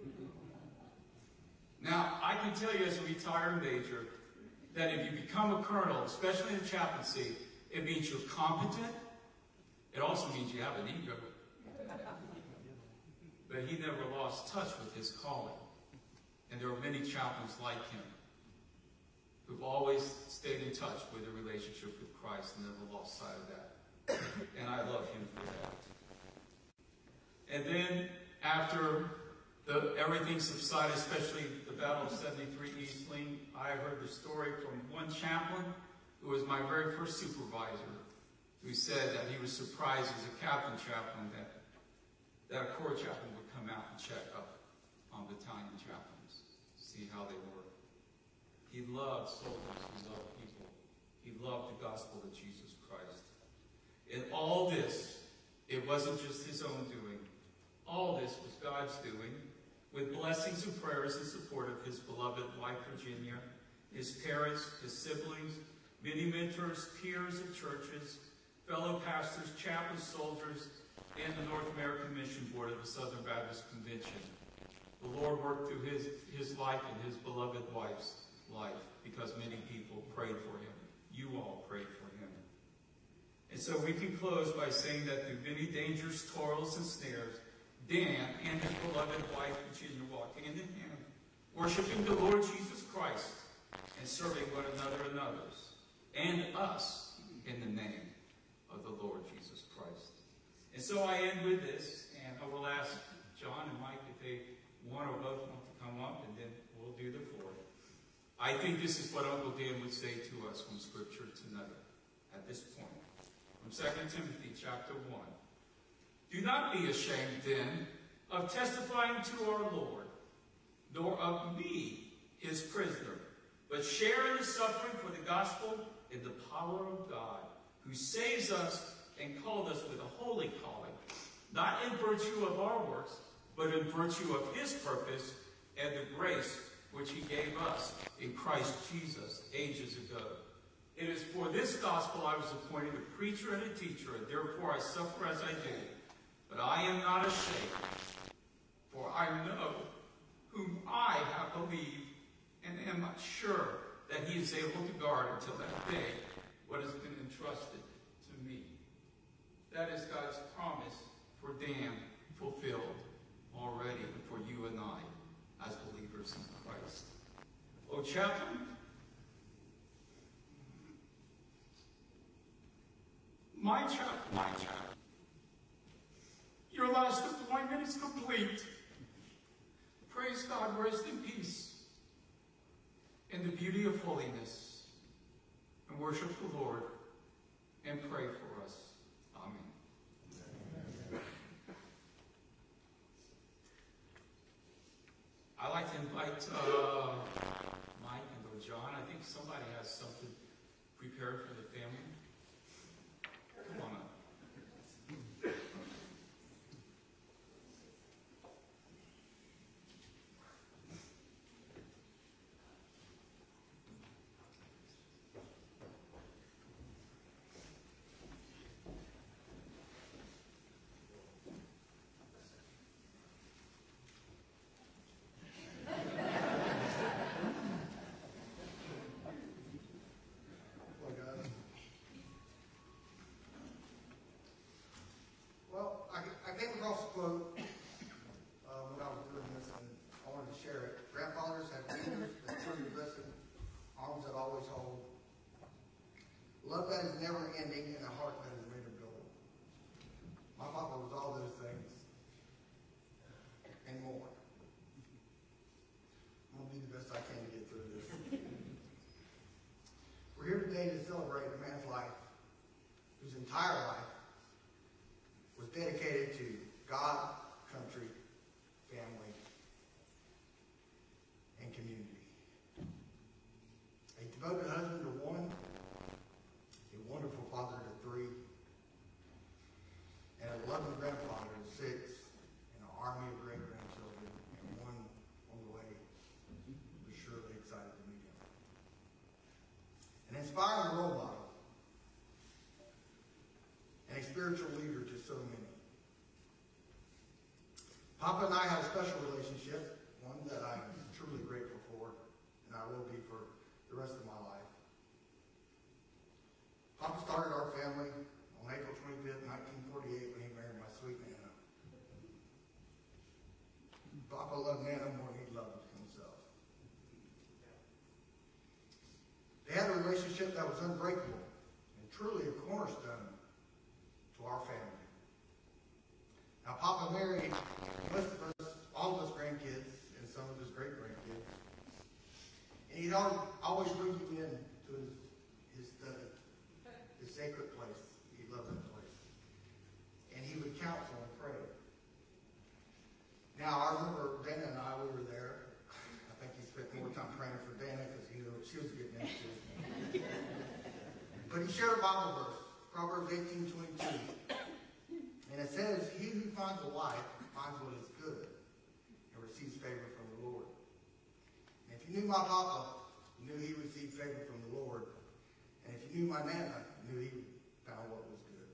Now, I can tell you as a retired major that if you become a colonel, especially in chaplaincy, it means you're competent. It also means you have an ego. But he never lost touch with his calling. And there are many chaplains like him who've always stayed in touch with a relationship with Christ and never lost sight of that. And I love him for that. And then after everything subsided, especially the Battle of 73 Eastling, I heard the story from one chaplain who was my very first supervisor, who said that he was surprised as a captain chaplain that a Corps chaplain would come out and check up on battalion chaplains, see how they were. He loved soldiers. He loved people. He loved the gospel of Jesus Christ. And all this, it wasn't just his own doing. All this was God's doing, with blessings and prayers in support of his beloved wife, Virginia, his parents, his siblings, many mentors, peers at churches, fellow pastors, chaplains, soldiers, and the North American Mission Board of the Southern Baptist Convention. The Lord worked through his life and his beloved wife's life because many people prayed for him. You all prayed for him. And so we can close by saying that through many dangers, toils, and snares, Dan and his beloved wife, Virginia, walked hand in hand, worshiping the Lord Jesus Christ and serving one another and others, and us in the name of the Lord Jesus Christ. And so I end with this, and I will ask John and Mike if they one or both want to come up, and then we'll do the floor. I think this is what Uncle Dan would say to us from Scripture tonight, at this point. From 2 Timothy chapter 1. "Do not be ashamed, then, of testifying to our Lord, nor of me, his prisoner, but share in the suffering for the gospel in the power of God, who saves us and called us with a holy calling, not in virtue of our works, but in virtue of his purpose and the grace which he gave us in Christ Jesus ages ago. It is for this gospel I was appointed a preacher and a teacher, and therefore I suffer as I do. But I am not ashamed, for I know whom I have believed, and am sure that he is able to guard until that day what has been entrusted to me." That is God's promise for Dan, fulfilled already for you and I as believers in Christ. Oh, chaplain, my chaplain, your last deployment is complete. Praise God, rest in peace, in the beauty of holiness, and worship the Lord, and pray for us. Amen. I'd like to invite Mike and John. I think somebody has something prepared for the family. Come on up. love that is never ending, and a heart that is made of gold. My papa was all those things and more. I'm going to do the best I can to get through this. We're here today to celebrate a man's life whose entire life was dedicated to God, country, family, and community. A devoted husband to one, a wonderful father to three, and a loving grandfather to six, and an army of great-grandchildren, and one on the way was surely excited to meet him. An inspiring role model, and a spiritual leader to so many. Papa and I have a special relationship, one that I'm truly grateful for, and I will be for the rest of my life. Papa started our family on April 25th, 1948, when he married my sweet Nana. Papa loved Nana more than he loved himself. They had a relationship that was unbreakable and truly a cornerstone to our family. Now, Papa married most of us, all of us grandkids, and some of his great-grandkids. And he'd always bring you in to his study, his sacred place. He loved that place. And he would counsel and pray. Now, I remember Dana and I, we were there. I think he spent more time praying for Dana because he knew what she was getting into. But he shared a Bible verse, Proverbs 18:22. And it says, he who finds a wife finds what is good and receives favor from the Lord. And if you knew my papa, you knew he received favor from the Lord. And if you knew my Nana, you knew he found what was good.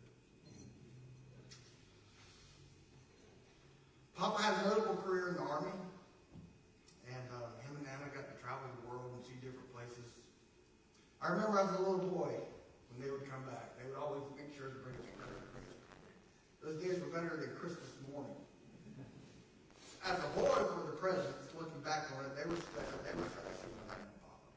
Papa had a notable career in the Army. And him and Nana got to travel the world and see different places. I remember as a little boy, when they would come back, they would always make sure to bring us presents. Those days were better than Christmas morning. As a boy for the presents, looking back on it, they were special. They were special when I and Papa.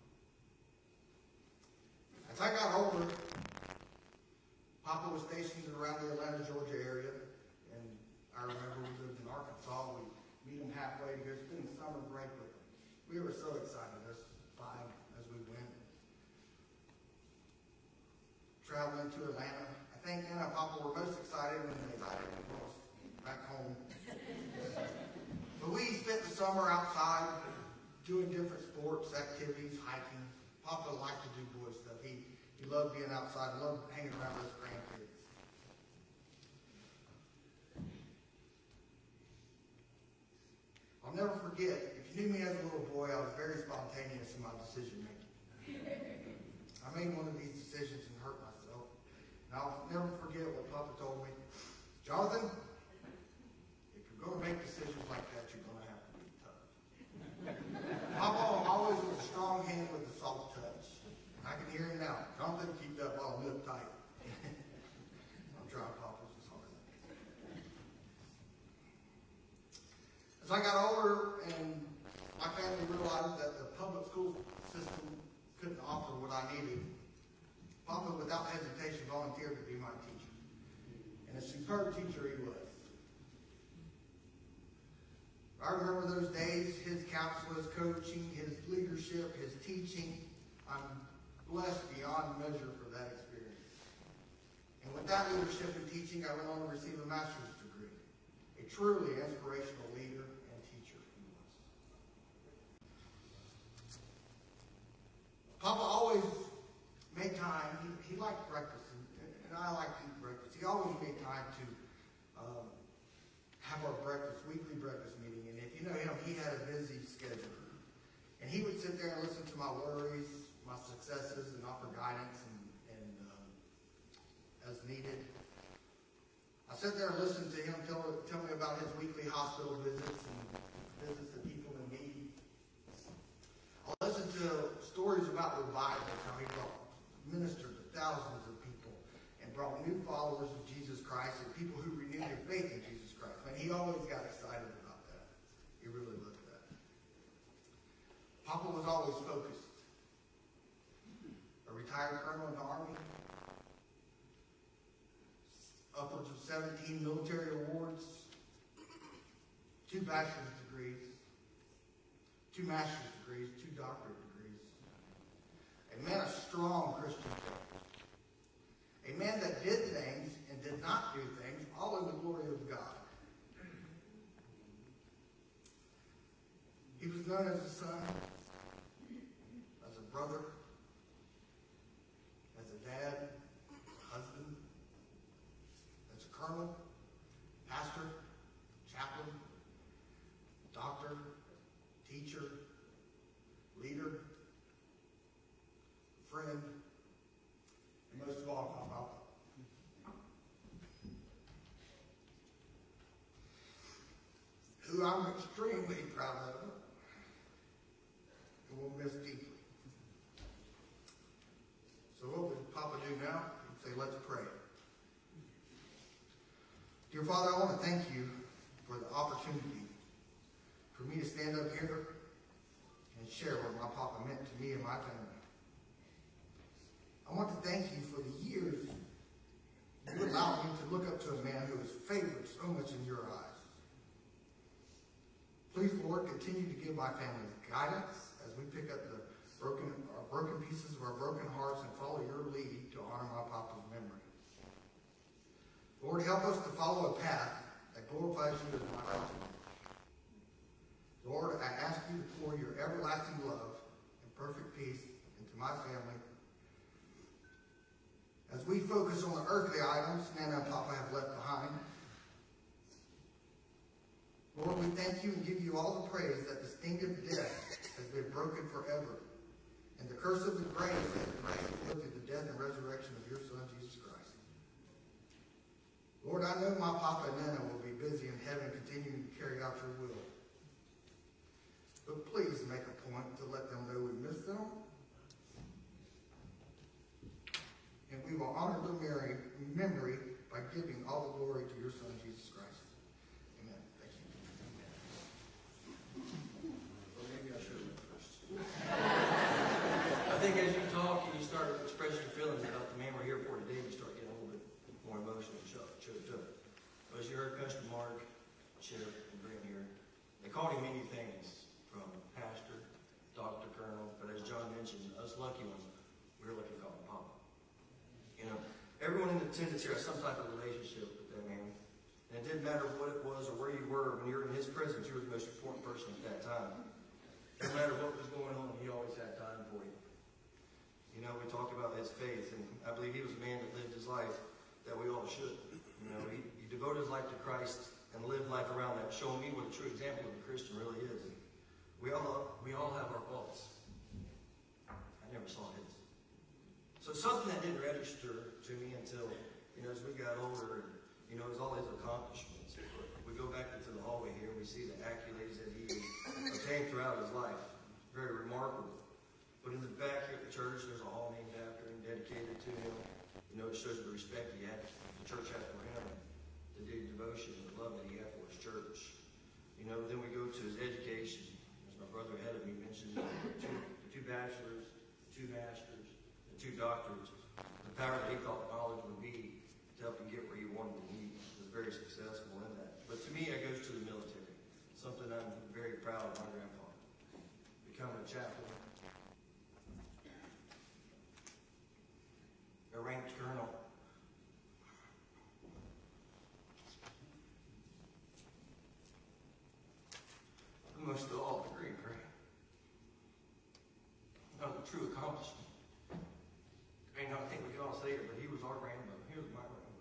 As I got older, Papa was stationed around the Atlanta, Georgia area. And I remember we lived in Arkansas. We'd meet him halfway to go spend the summer break with him. We were so excited, us five, as we went. Traveling to Atlanta. I think Nana and Papa were most excited when they got back home. But we spent the summer outside doing different sports, activities, hiking. Papa liked to do boy stuff. He loved being outside, loved hanging around with his grandkids. I'll never forget, if you knew me as a little boy, I was very spontaneous in my decision making. I made one of these decisions and hurt myself. And I'll never forget what Papa told me. Jonathan, if you're going to make decisions like that, you're going to have to be tough. Papa always was a strong hand with a soft touch. I can hear him now. Jonathan, keep that bottom lip tight. I'm trying Papa's as hard. As I got older and my family realized that the public school system couldn't offer what I needed, Papa, without hesitation, volunteered to be my teacher. And a superb teacher he was. I remember those days, his counsel, his coaching, his leadership, his teaching. I'm blessed beyond measure for that experience. And with that leadership and teaching, I went on to receive a master's degree. A truly inspirational leader and teacher he was. Papa always made time. He liked breakfast, and I like to eat breakfast. He always made time to have our weekly breakfast meeting. And if you know him, he had a busy schedule. And he would sit there and listen to my worries, my successes, and offer guidance and as needed. I sat there and listened to him tell me about his weekly hospital visits and visits to people in need. I listened to stories about revivals, how he ministered to thousands of people and brought new followers of Jesus Christ and people who renewed their faith in Jesus Christ. And he always got excited about that. He really loved that. Papa was always focused. A retired colonel in the Army, upwards of 17 military awards, 2 bachelor's degrees, 2 master's degrees, 2 doctorate degrees. A man of strong Christian faith. A man that did things and did not do things, all in the glory of God. He was known as a son, as a brother, as a dad, a husband, as a colonel, pastor, chaplain, doctor, teacher, leader, friend, and most of all, my papa. Who I'm extremely proud of and will miss deeply. So what would Papa do now? He'd say, let's pray. Dear Father, I want to thank you for the opportunity for me to stand up here and share what my Papa meant to me and my family. I want to thank you for the years you allowed me to look up to a man who is favored so much in your eyes. Please, Lord, continue to give my family guidance as we pick up the broken pieces of our broken hearts and follow your lead to honor my Papa's memory. Lord, help us to follow a path that glorifies you as my God. Lord, I ask you to pour your everlasting love and perfect peace into my family. As we focus on the earthly items Nana and Papa have left behind, Lord, we thank you and give you all the praise that the sting of death has been broken forever, and the curse of the grave has been broken through the death and resurrection of your Son, Jesus Christ. Lord, I know my Papa and Nana will be busy in heaven continuing to carry out your will. But please make a point to let them know we miss them, and we will honor their memory by giving all the glory to your Son, Jesus Christ. Amen. Thank you. Well, maybe I should have went first. I think as you talk and you start expressing your feelings about the man we're here for today, you start getting a little bit more emotional and choked up. But as you heard Pastor Mark, Chip, and Brent here, they called him many things, from pastor, doctor, colonel, but as John mentioned, us lucky ones, we're lucky to call him Papa. You know, everyone in attendance here has some type of relationship with that man. And it didn't matter what it was or where you were, when you were in his presence, you were the most important person at that time. No matter what was going on, he always had time for you. You know, we talked about his faith, and I believe he was a man that lived his life that we all should. You know, he devoted his life to Christ and lived life around that, showing me what a true example of a Christian really is. We all have our faults. I never saw his. So something that didn't register to me until, you know, as we got older, and, you know, it was all his accomplishments. But we go back into the hallway here, and we see the accolades that he obtained throughout his life. Very remarkable. But in the back here at the church, there's a hall named after him, dedicated to him. You know, it shows the respect he had, the church had for him, the devotion and the love that he had for his church. You know, then we go to his education. As my brother ahead of me mentioned, the two bachelors, the 2 masters, the 2 doctorates. The power that he thought knowledge would be to help him get where he wanted to be. He was very successful in that. But to me, it goes to the military. Something I'm very proud of my grandfather. Becoming a chaplain, a ranked colonel. Most of all, the Green Grant. Not a true accomplishment. I mean, I think we can all say it, but he was our Rambo. He was my Rambo.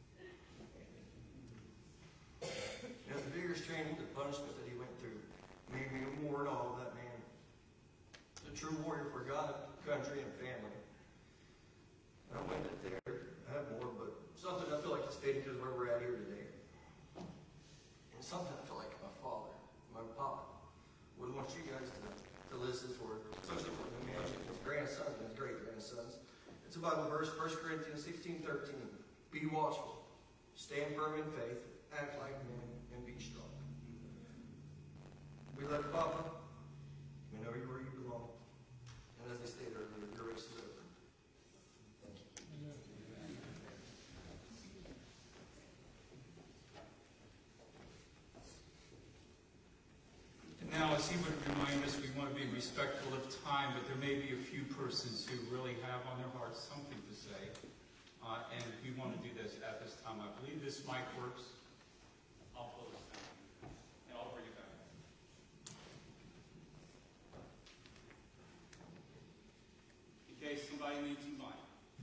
You know, the vigorous training, the punishment that he went through, made me more in awe of that man. A true warrior for God, country, and family. And I went there. I have more, but something I feel like is fitting because where we're at here today. And something I feel like my father, my papa, would want you guys to listen for, especially for his grandsons and his great-grandsons. It's a Bible verse, 1 Corinthians 16:13. Be watchful, stand firm in faith, act like men, and be strong. We love Papa. We know you're where you belong. And as I stated earlier, your race is over. Thank you. respectful of time, but there may be a few persons who really have on their hearts something to say. And we want to do this at this time. I believe this mic works. I'll pull this down, and I'll bring it back. In case somebody needs a mic.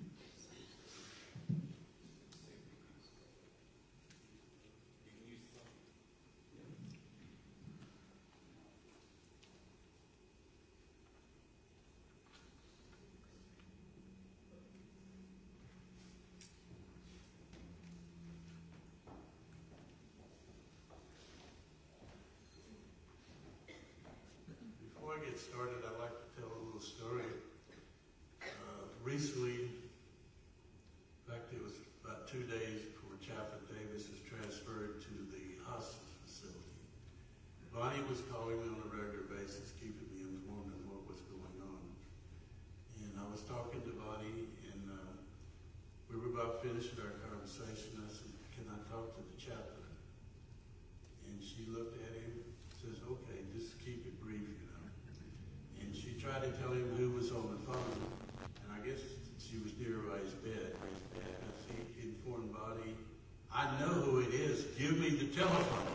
Before I get started, I'd like to tell a little story. Recently, in fact, it was about 2 days before Chaplain Davis was transferred to the hospice facility. Bonnie was calling me on a regular basis, keeping me informed of what was going on. And I was talking to Bonnie, and we were about finishing our conversation. I said, "Can I talk to the chaplain?" And she looked at him, says, "Okay, just keep it brief, you know." And she tried to tell him who was on the phone, and I guess she was near his bed. As he informed Bonnie, "I know who it is. Give me the telephone."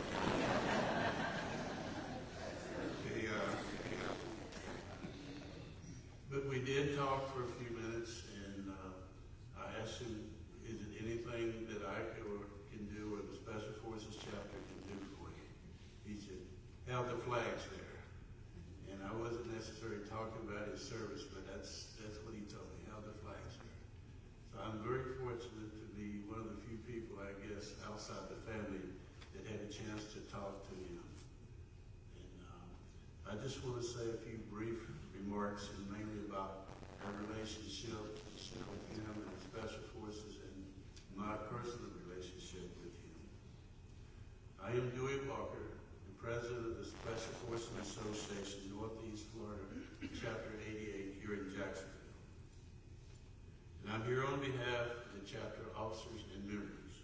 But we did talk for a few minutes, and I asked him, "Is it anything that I can do, or the Special Forces chapter can do for you?" He said, "Have the flags there." And I wasn't necessarily talking about his service, but that's what he told me, "Have the flags there." So I'm very fortunate to be one of the few people, I guess, outside the family that had a chance to talk to him. And I just want to say a few brief remarks, and mainly about our relationship with him and the Special Forces, and my personal relationship with him. I am Dewey Walker, the president of the Special Forces Association, Northeast Florida, Chapter 88, here in Jacksonville. And I'm here on behalf of the chapter officers and members.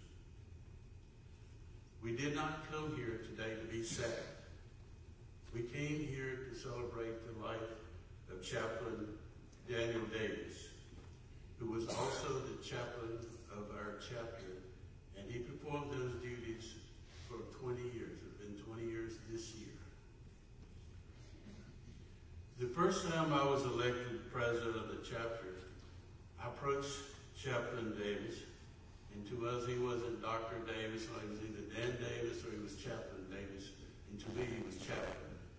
We did not come here today to be sad. We came here to celebrate the life of Chaplain Daniel Davis, who was also the chaplain of our chapter, and he performed those duties for 20 years. It's been 20 years this year. The first time I was elected president of the chapter, I approached Chaplain Davis, and to us he wasn't Dr. Davis, or he was either Dan Davis or he was Chaplain Davis, and to me he was chaplain.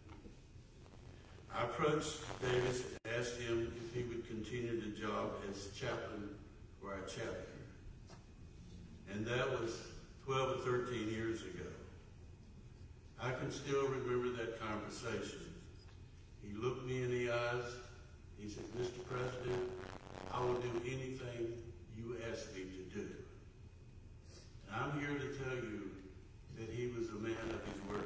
I approached Davis and asked him if he would continue the job as chaplain for our chapter. And that was 12 or 13 years ago. I can still remember that conversation. He looked me in the eyes. He said, "Mr. President, I will do anything you ask me to do." And I'm here to tell you that he was a man of his words.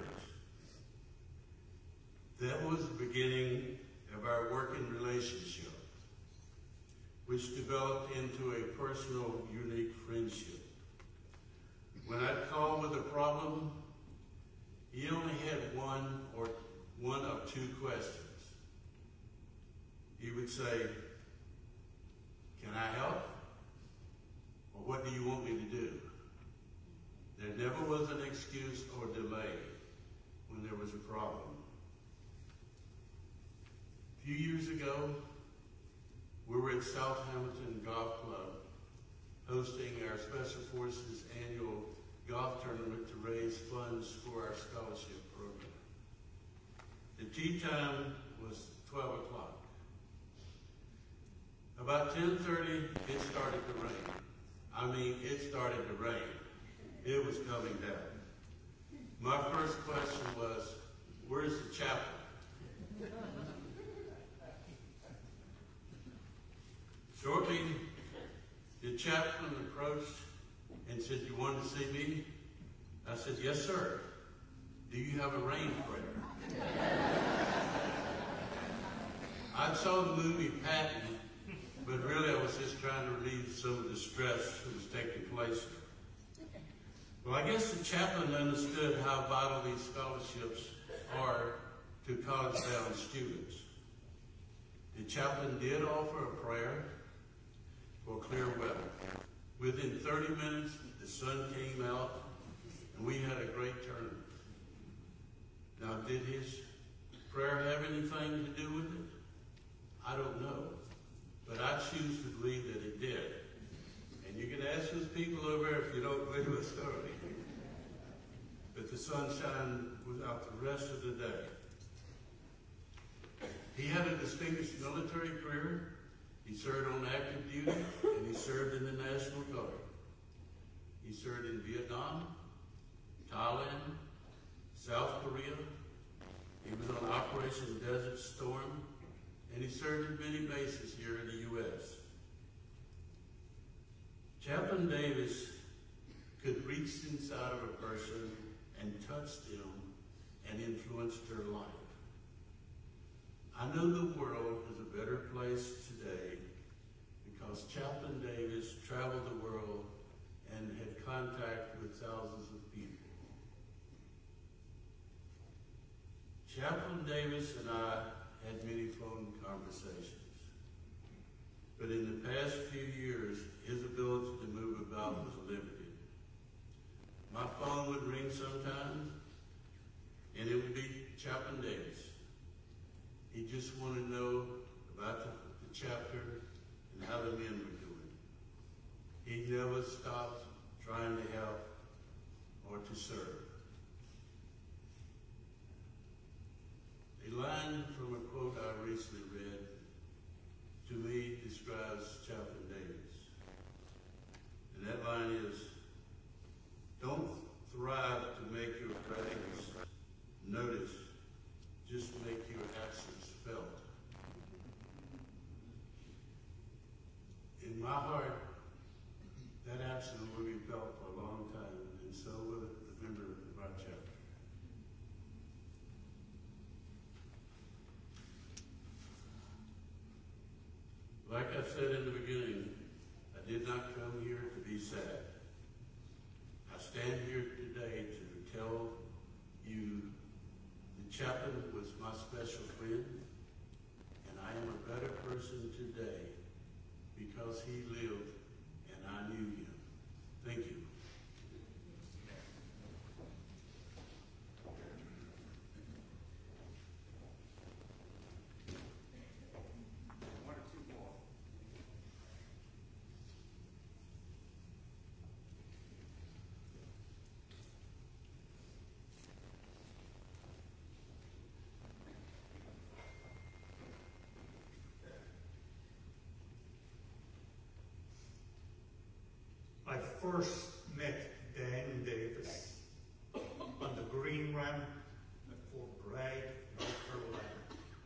That was the beginning of our working relationship, which developed into a personal, unique friendship. When I'd call with a problem, he only had one of two questions. He would say, "Can I help? Or what do you want me to do?" There never was an excuse or delay when there was a problem. A few years ago, we were at South Hamilton Golf Club hosting our Special Forces annual golf tournament to raise funds for our scholarship program. The tee time was 12 o'clock. About 10:30, it started to rain. I mean, it started to rain. It was coming down. My first question was, "Where's the chaplain?" Shortly, the chaplain approached and said, "You wanted to see me?" I said, "Yes, sir. Do you have a rain prayer?" I saw the movie Patton, but really I was just trying to relieve some of the stress that was taking place here. Well, I guess the chaplain understood how vital these scholarships are to college-bound students. The chaplain did offer a prayer for clear weather. Within 30 minutes, the sun came out, and we had a great turnout. Now, did his prayer have anything to do with it? I don't know. But I choose to believe that it did. And you can ask those people over there if you don't believe the story. But the sunshine was out the rest of the day. He had a distinguished military career. He served on active duty, and he served in the National Guard. He served in Vietnam, Thailand, South Korea. He was on Operation Desert Storm, and he served in many bases here in the U.S. Chaplain Davis could reach inside of a person and touch them and influence their life. I know the world is a better place today because Chaplain Davis traveled the world and had contact with thousands of people. Chaplain Davis and I had many phone conversations. But in the past few years, his ability to move about was limited. My phone would ring sometimes, and it would be Chaplain Davis. He just wanted to know about the chapter and how the men were doing. He never stopped trying to help or to serve. A line from a quote I recently read to me describes Chaplain Davis. And that line is, don't thrive to make your presence noticed, just make your absence felt. In my heart, that absence will be felt for a long time, and so will the members of our chapter. Like I said in the beginning, I did not come here to be sad. I stand here today to tell you the chaplain was my special friend, and I am a better person today because he lived and I knew him. Thank you. I first met Dan Davis on the Green Ramp at Fort Bragg, North Carolina.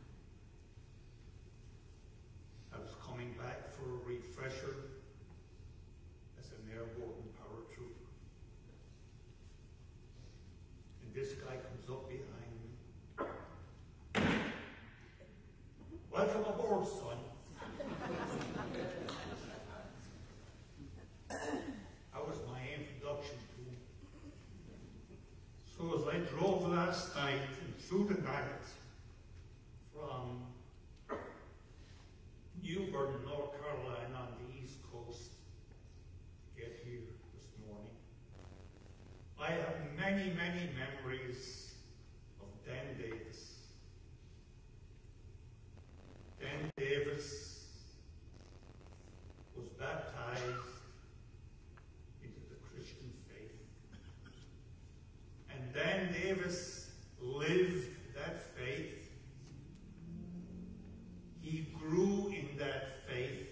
I was coming back for a refresher as an airborne paratrooper. And this guy comes up behind me. Welcome aboard, son. So as I drove last night and through the night from New Bern, North Carolina on the East Coast to get here this morning, I have many, many memories of Dan Davis. Dan Davis was baptized into the Christian faith. And Dan Davis lived that faith. He grew in that faith.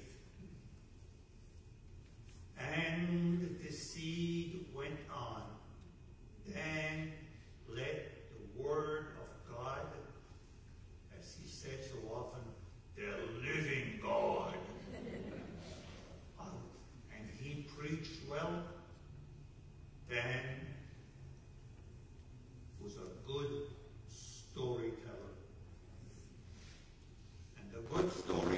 And the seed went on. Dan let the Word of God, as he said so often, the living God, out. And he preached well. Dan was a good storyteller. And the good story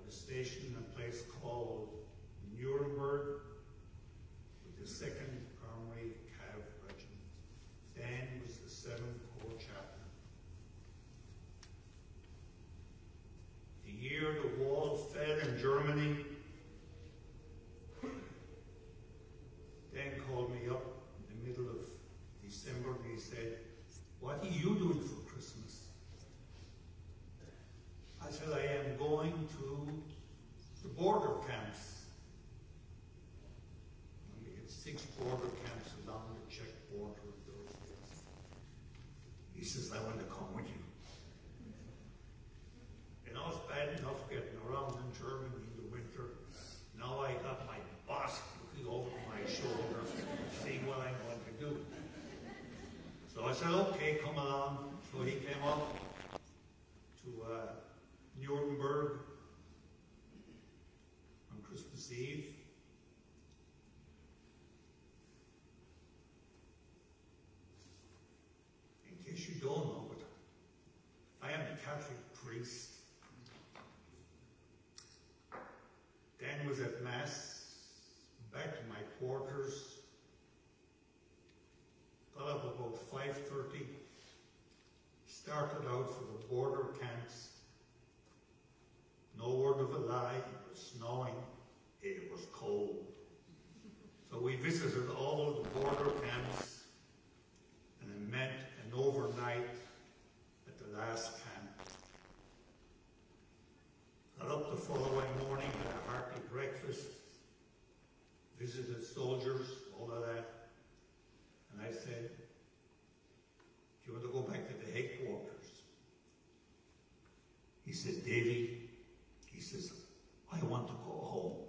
was stationed in a place called Nuremberg with the 2nd Armory Cav Regiment. Dan was the 7th Corps chaplain. The year the wall fell in Germany, Dan called me up in the middle of December and he said, "What are you doing for Christmas?" I said, "I am going to the border camps." And we had 6 border camps along the Czech border of those days. He says, "I want to come with you." You know, it's bad enough getting around in Germany in the winter. Now I got my boss looking over my shoulder, see what I'm going to do. So I said, "Okay, come along." So he came up to Nuremberg on Christmas Eve. In case you don't know it, I am a Catholic priest. Dan was at Mass, back in my quarters, got up about 5:30, started out for the border camps. No word of a lie, it was snowing, it was cold. So we visited all the border camps and it meant an overnight at the last camp. Got up the following morning, had a hearty breakfast, visited soldiers, all of that. And I said, "Do you want to go back to the headquarters?" He said, "Davy," he says, "I want to go home."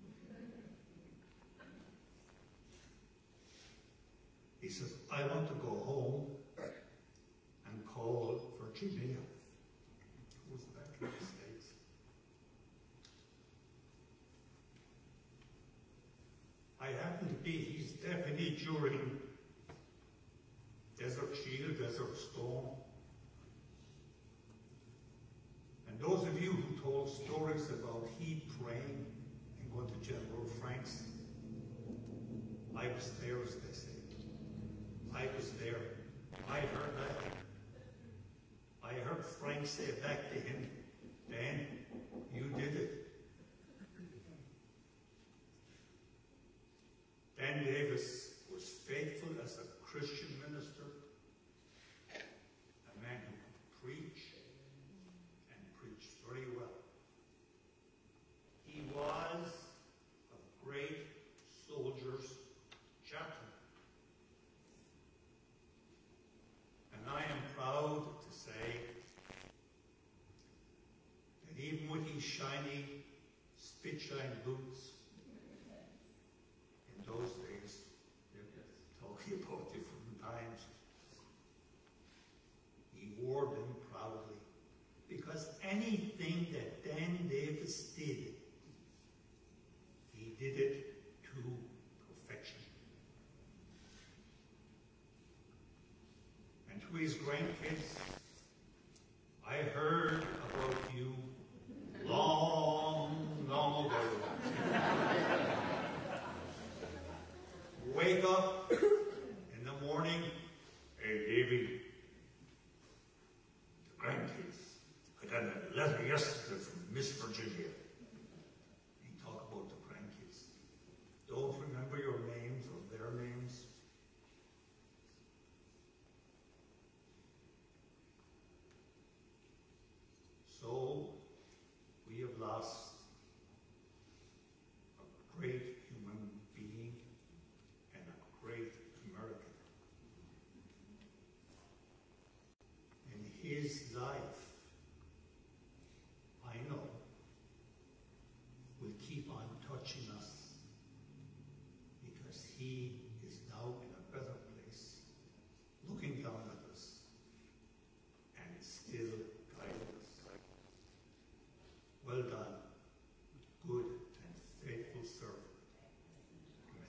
He says, "I want to go home and call Virginia," who was back in the States. I happened to be his deputy during Desert Shield, Desert Storm. And those of you who told stories about heat praying and going to General Franks, I was there, as they say. I was there. I heard that. I heard Frank say back to him, "Dan, you did it." Dan Davis was faithful as a Christian minister, a man who could preach and preached very well. He was a great soldier's chaplain. And I am proud to say that even with his shiny, spit-shine boots, in those days, talking about different times, he wore them proudly. Because anything that Dan Davis did, he did it to perfection. And to his grandkids, I heard about you long, long ago. Wake up in the morning, "Hey, Davy, the grandkids, I got a letter yesterday from Miss Virginia." He talked about the grandkids. Don't remember your names or their names. So, we have lost a great human being and a great American. And his life, I know, will keep on touching us because he is now in a better place, looking down at us and still guiding us. Well done, good and faithful servant. Amen.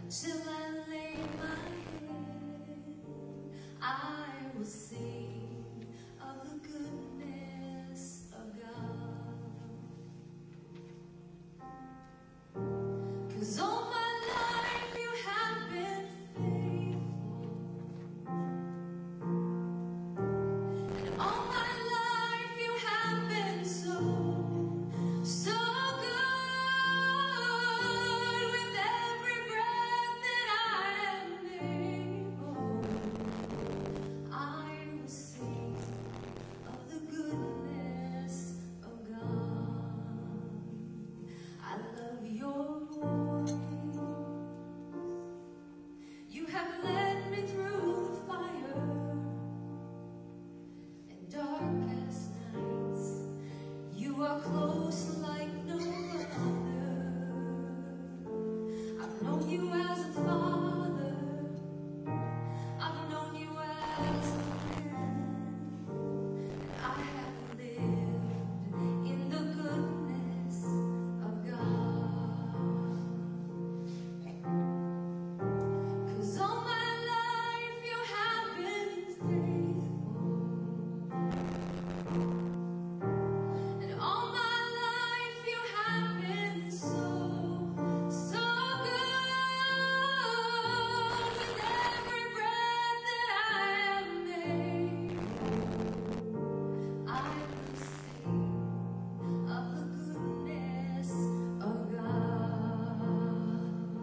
till I lay my head, I will sing of the goodness of God. 'Cause all my life you have been faithful, and all my life you have been so, so good. With every breath that I am able, I will sing of the goodness of God. I love your voice. You have led me through the fire and darkest nights. You are close like no other. I've known you as a father. I've known you as a friend. I have lived in the goodness of God. 'Cause all my life you have been faithful, and all my life you have been so, so good. With every breath that I am able, I will sing of the goodness of God.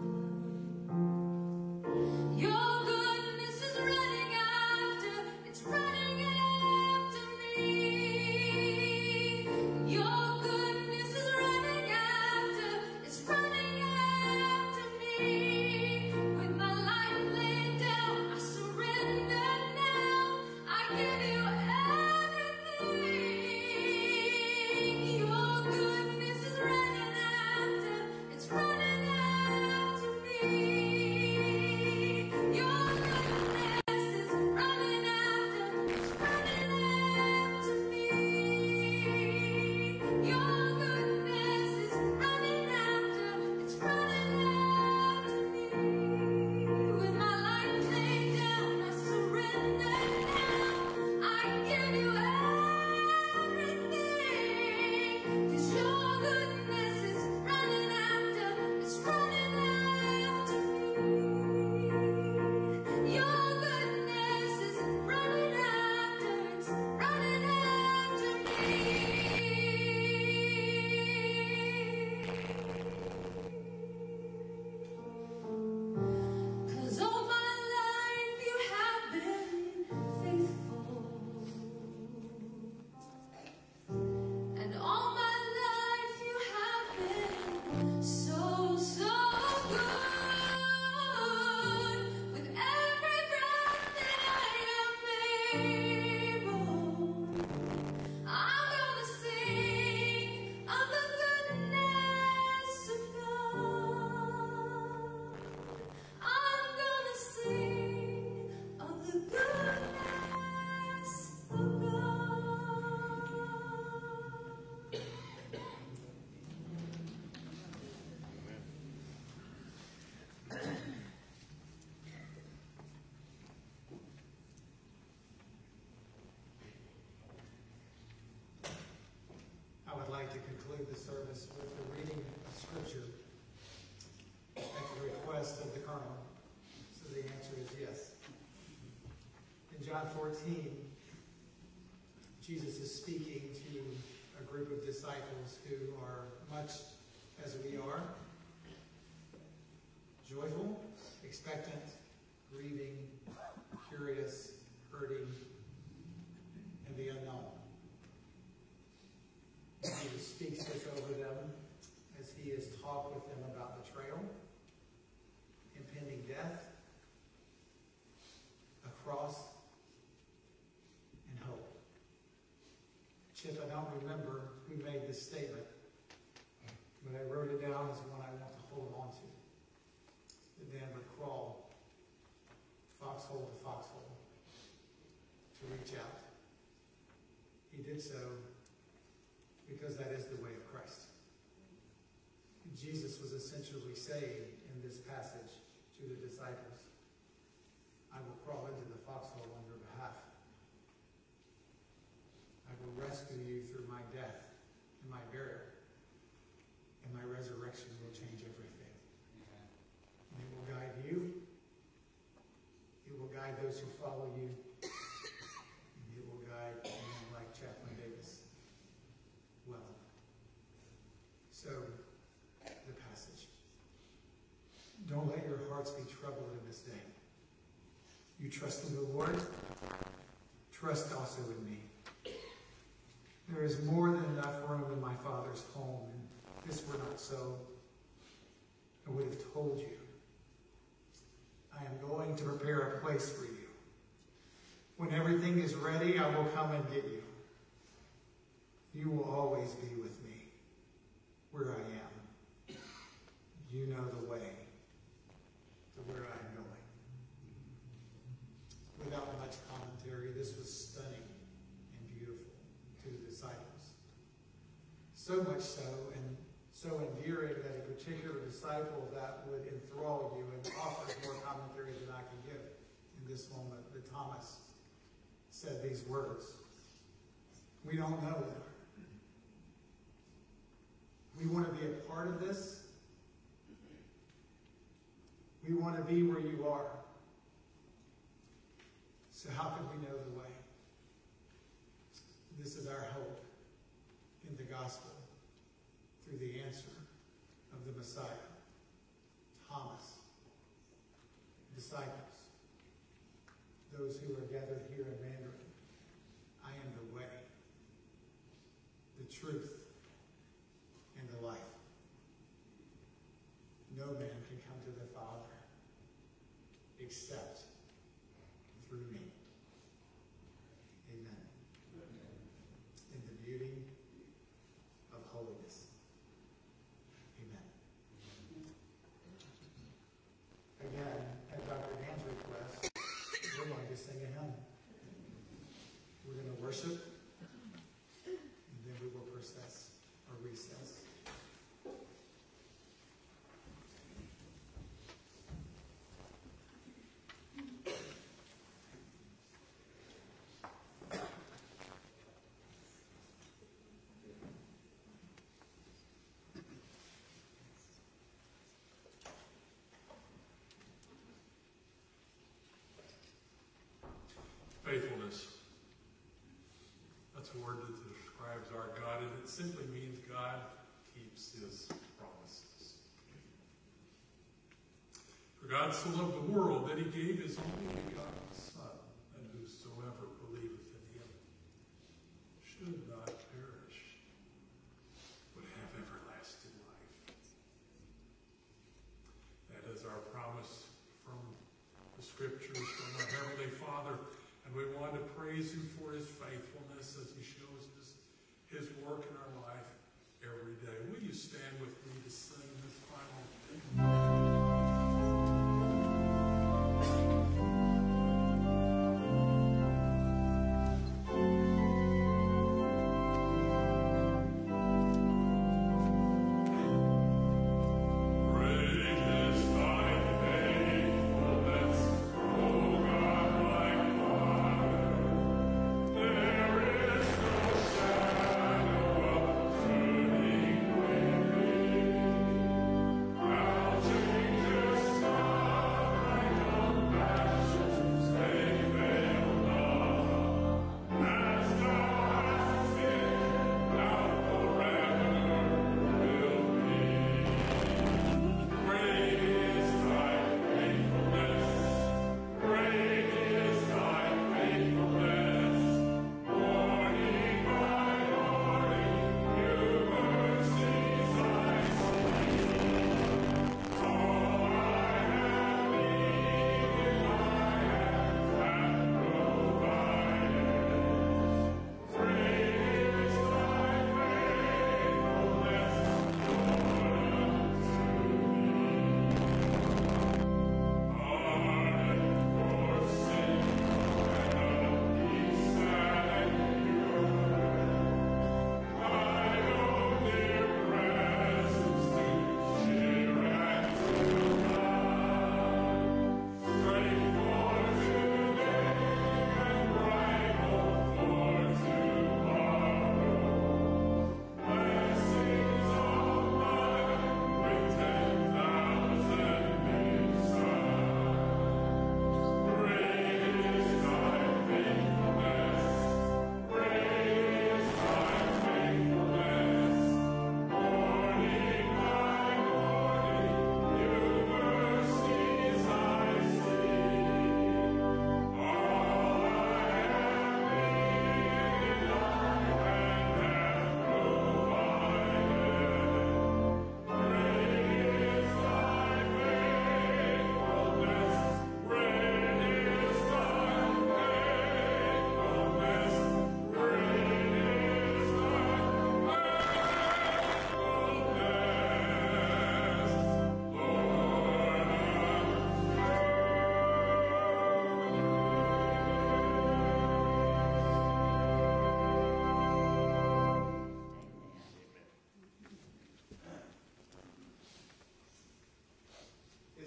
Your goodness is running after, it's running after me. Your goodness is running after, it's running after me. With my life laid down, I surrender now. I give you everything. Your goodness is running after, it's running after me. Your goodness is running after, it's running after me. Your goodness is running after, it's running after me. With my life laid down, I surrender now. I give you everything. 'Cause your goodness is running after, it's running after me. Your goodness is running after, it's running after me. 'Cause all my life you have been faithful, and all my life you have been so, so good. With every breath that I am able, I'm gonna sing of the goodness of God. I'm gonna sing of the goodness of God. I would like to conclude the service with the reading of Scripture at the request of the Colonel. So the answer is yes. In John 14, Jesus is speaking to a group of disciples who are much as we are, joyful, expectant, grieving, curious, hurting, and the unknown. Jesus speaks this over them as he has talked with them about betrayal, impending death, a cross, and hope. Chip, I don't remember who made this statement, but I wrote it down as one I want to hold on to. The man would crawl foxhole to foxhole to reach out. He did so because that is the way of Christ. Jesus was essentially saying in this passage to the disciples, I will crawl into the foxhole on your behalf. I will rescue you through my death and my burial, and my resurrection will change everything. And it will guide you. It will guide those who follow you. And it will guide men like Chaplain Davis well. So, the passage. Don't let your hearts be troubled in this day. You trust in the Lord. Trust also in me. There is more than enough room in my Father's home, and if this were not so, I would have told you. I am going to prepare a place for you. When everything is ready, I will come and get you. You will always be with me where I am. You know the way to where I am going. Without much commentary, this was stunning and beautiful to the disciples. So much so, and so endearing that a particular disciple that would enthrall you and offers more commentary than I can give in this moment, that Thomas said these words. We don't know them. We want to be a part of this. We want to be where you are. So how can we know the way? This is our hope in the gospel through the answer of the Messiah. Thomas, disciples, those who are gathered here in Mandarin, I am the way, the truth, and the life. No man can come to the Father except through me. Amen. In the beauty of holiness. Amen. Again, at Dr. Dan's request, we're going to sing a hymn. We're going to worship, and then we will process or recess. Faithfulness. That's a word that describes our God, and it simply means God keeps his promises. For God so loved the world that he gave his only begotten Son, and whosoever believeth in him should not perish, but have everlasting life. That is our promise from the Scriptures, from our Heavenly Father. And we want to praise him for his faithfulness as he shows us his work in our life every day. Will you stand with me to sing this final hymn? I'll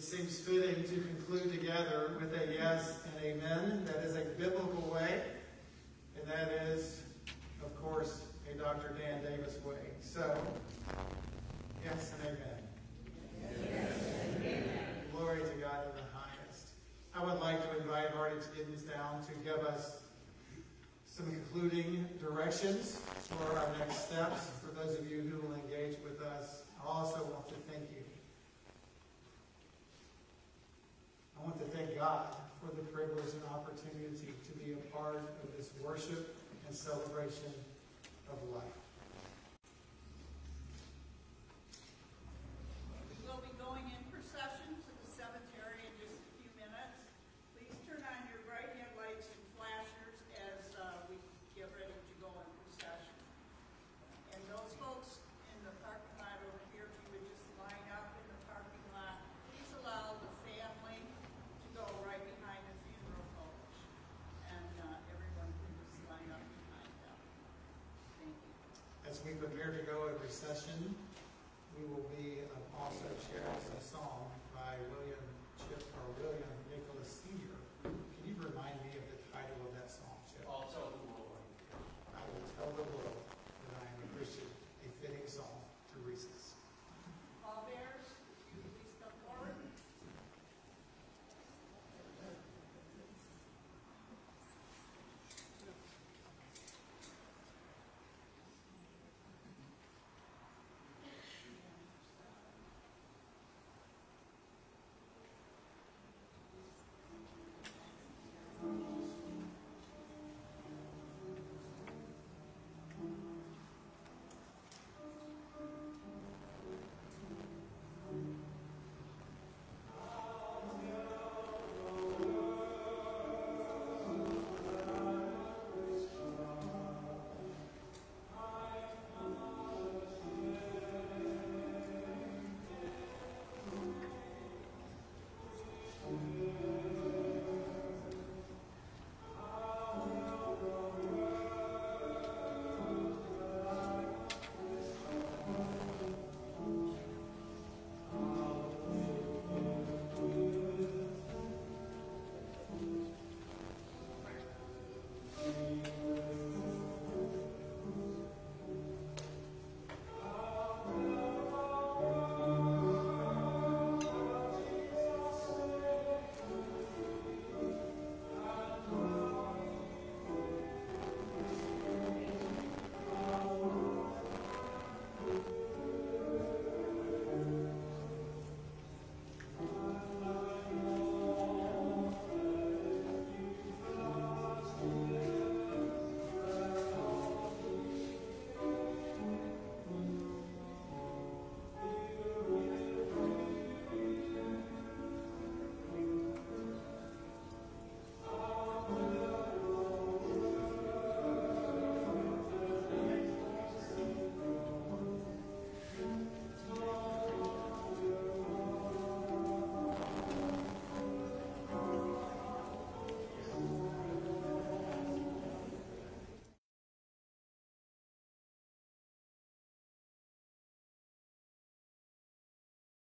seems fitting to conclude together with a yes and amen. That is a biblical way, and that is, of course, a Dr. Dan Davis way. So, yes and amen. Yes and amen. Glory to God in the highest. I would like to invite Marty Giddens down to give us some concluding directions for our next steps. For those of you who will engage with us, I also want to thank you. I want to thank God for the privilege and opportunity to be a part of this worship and celebration of life.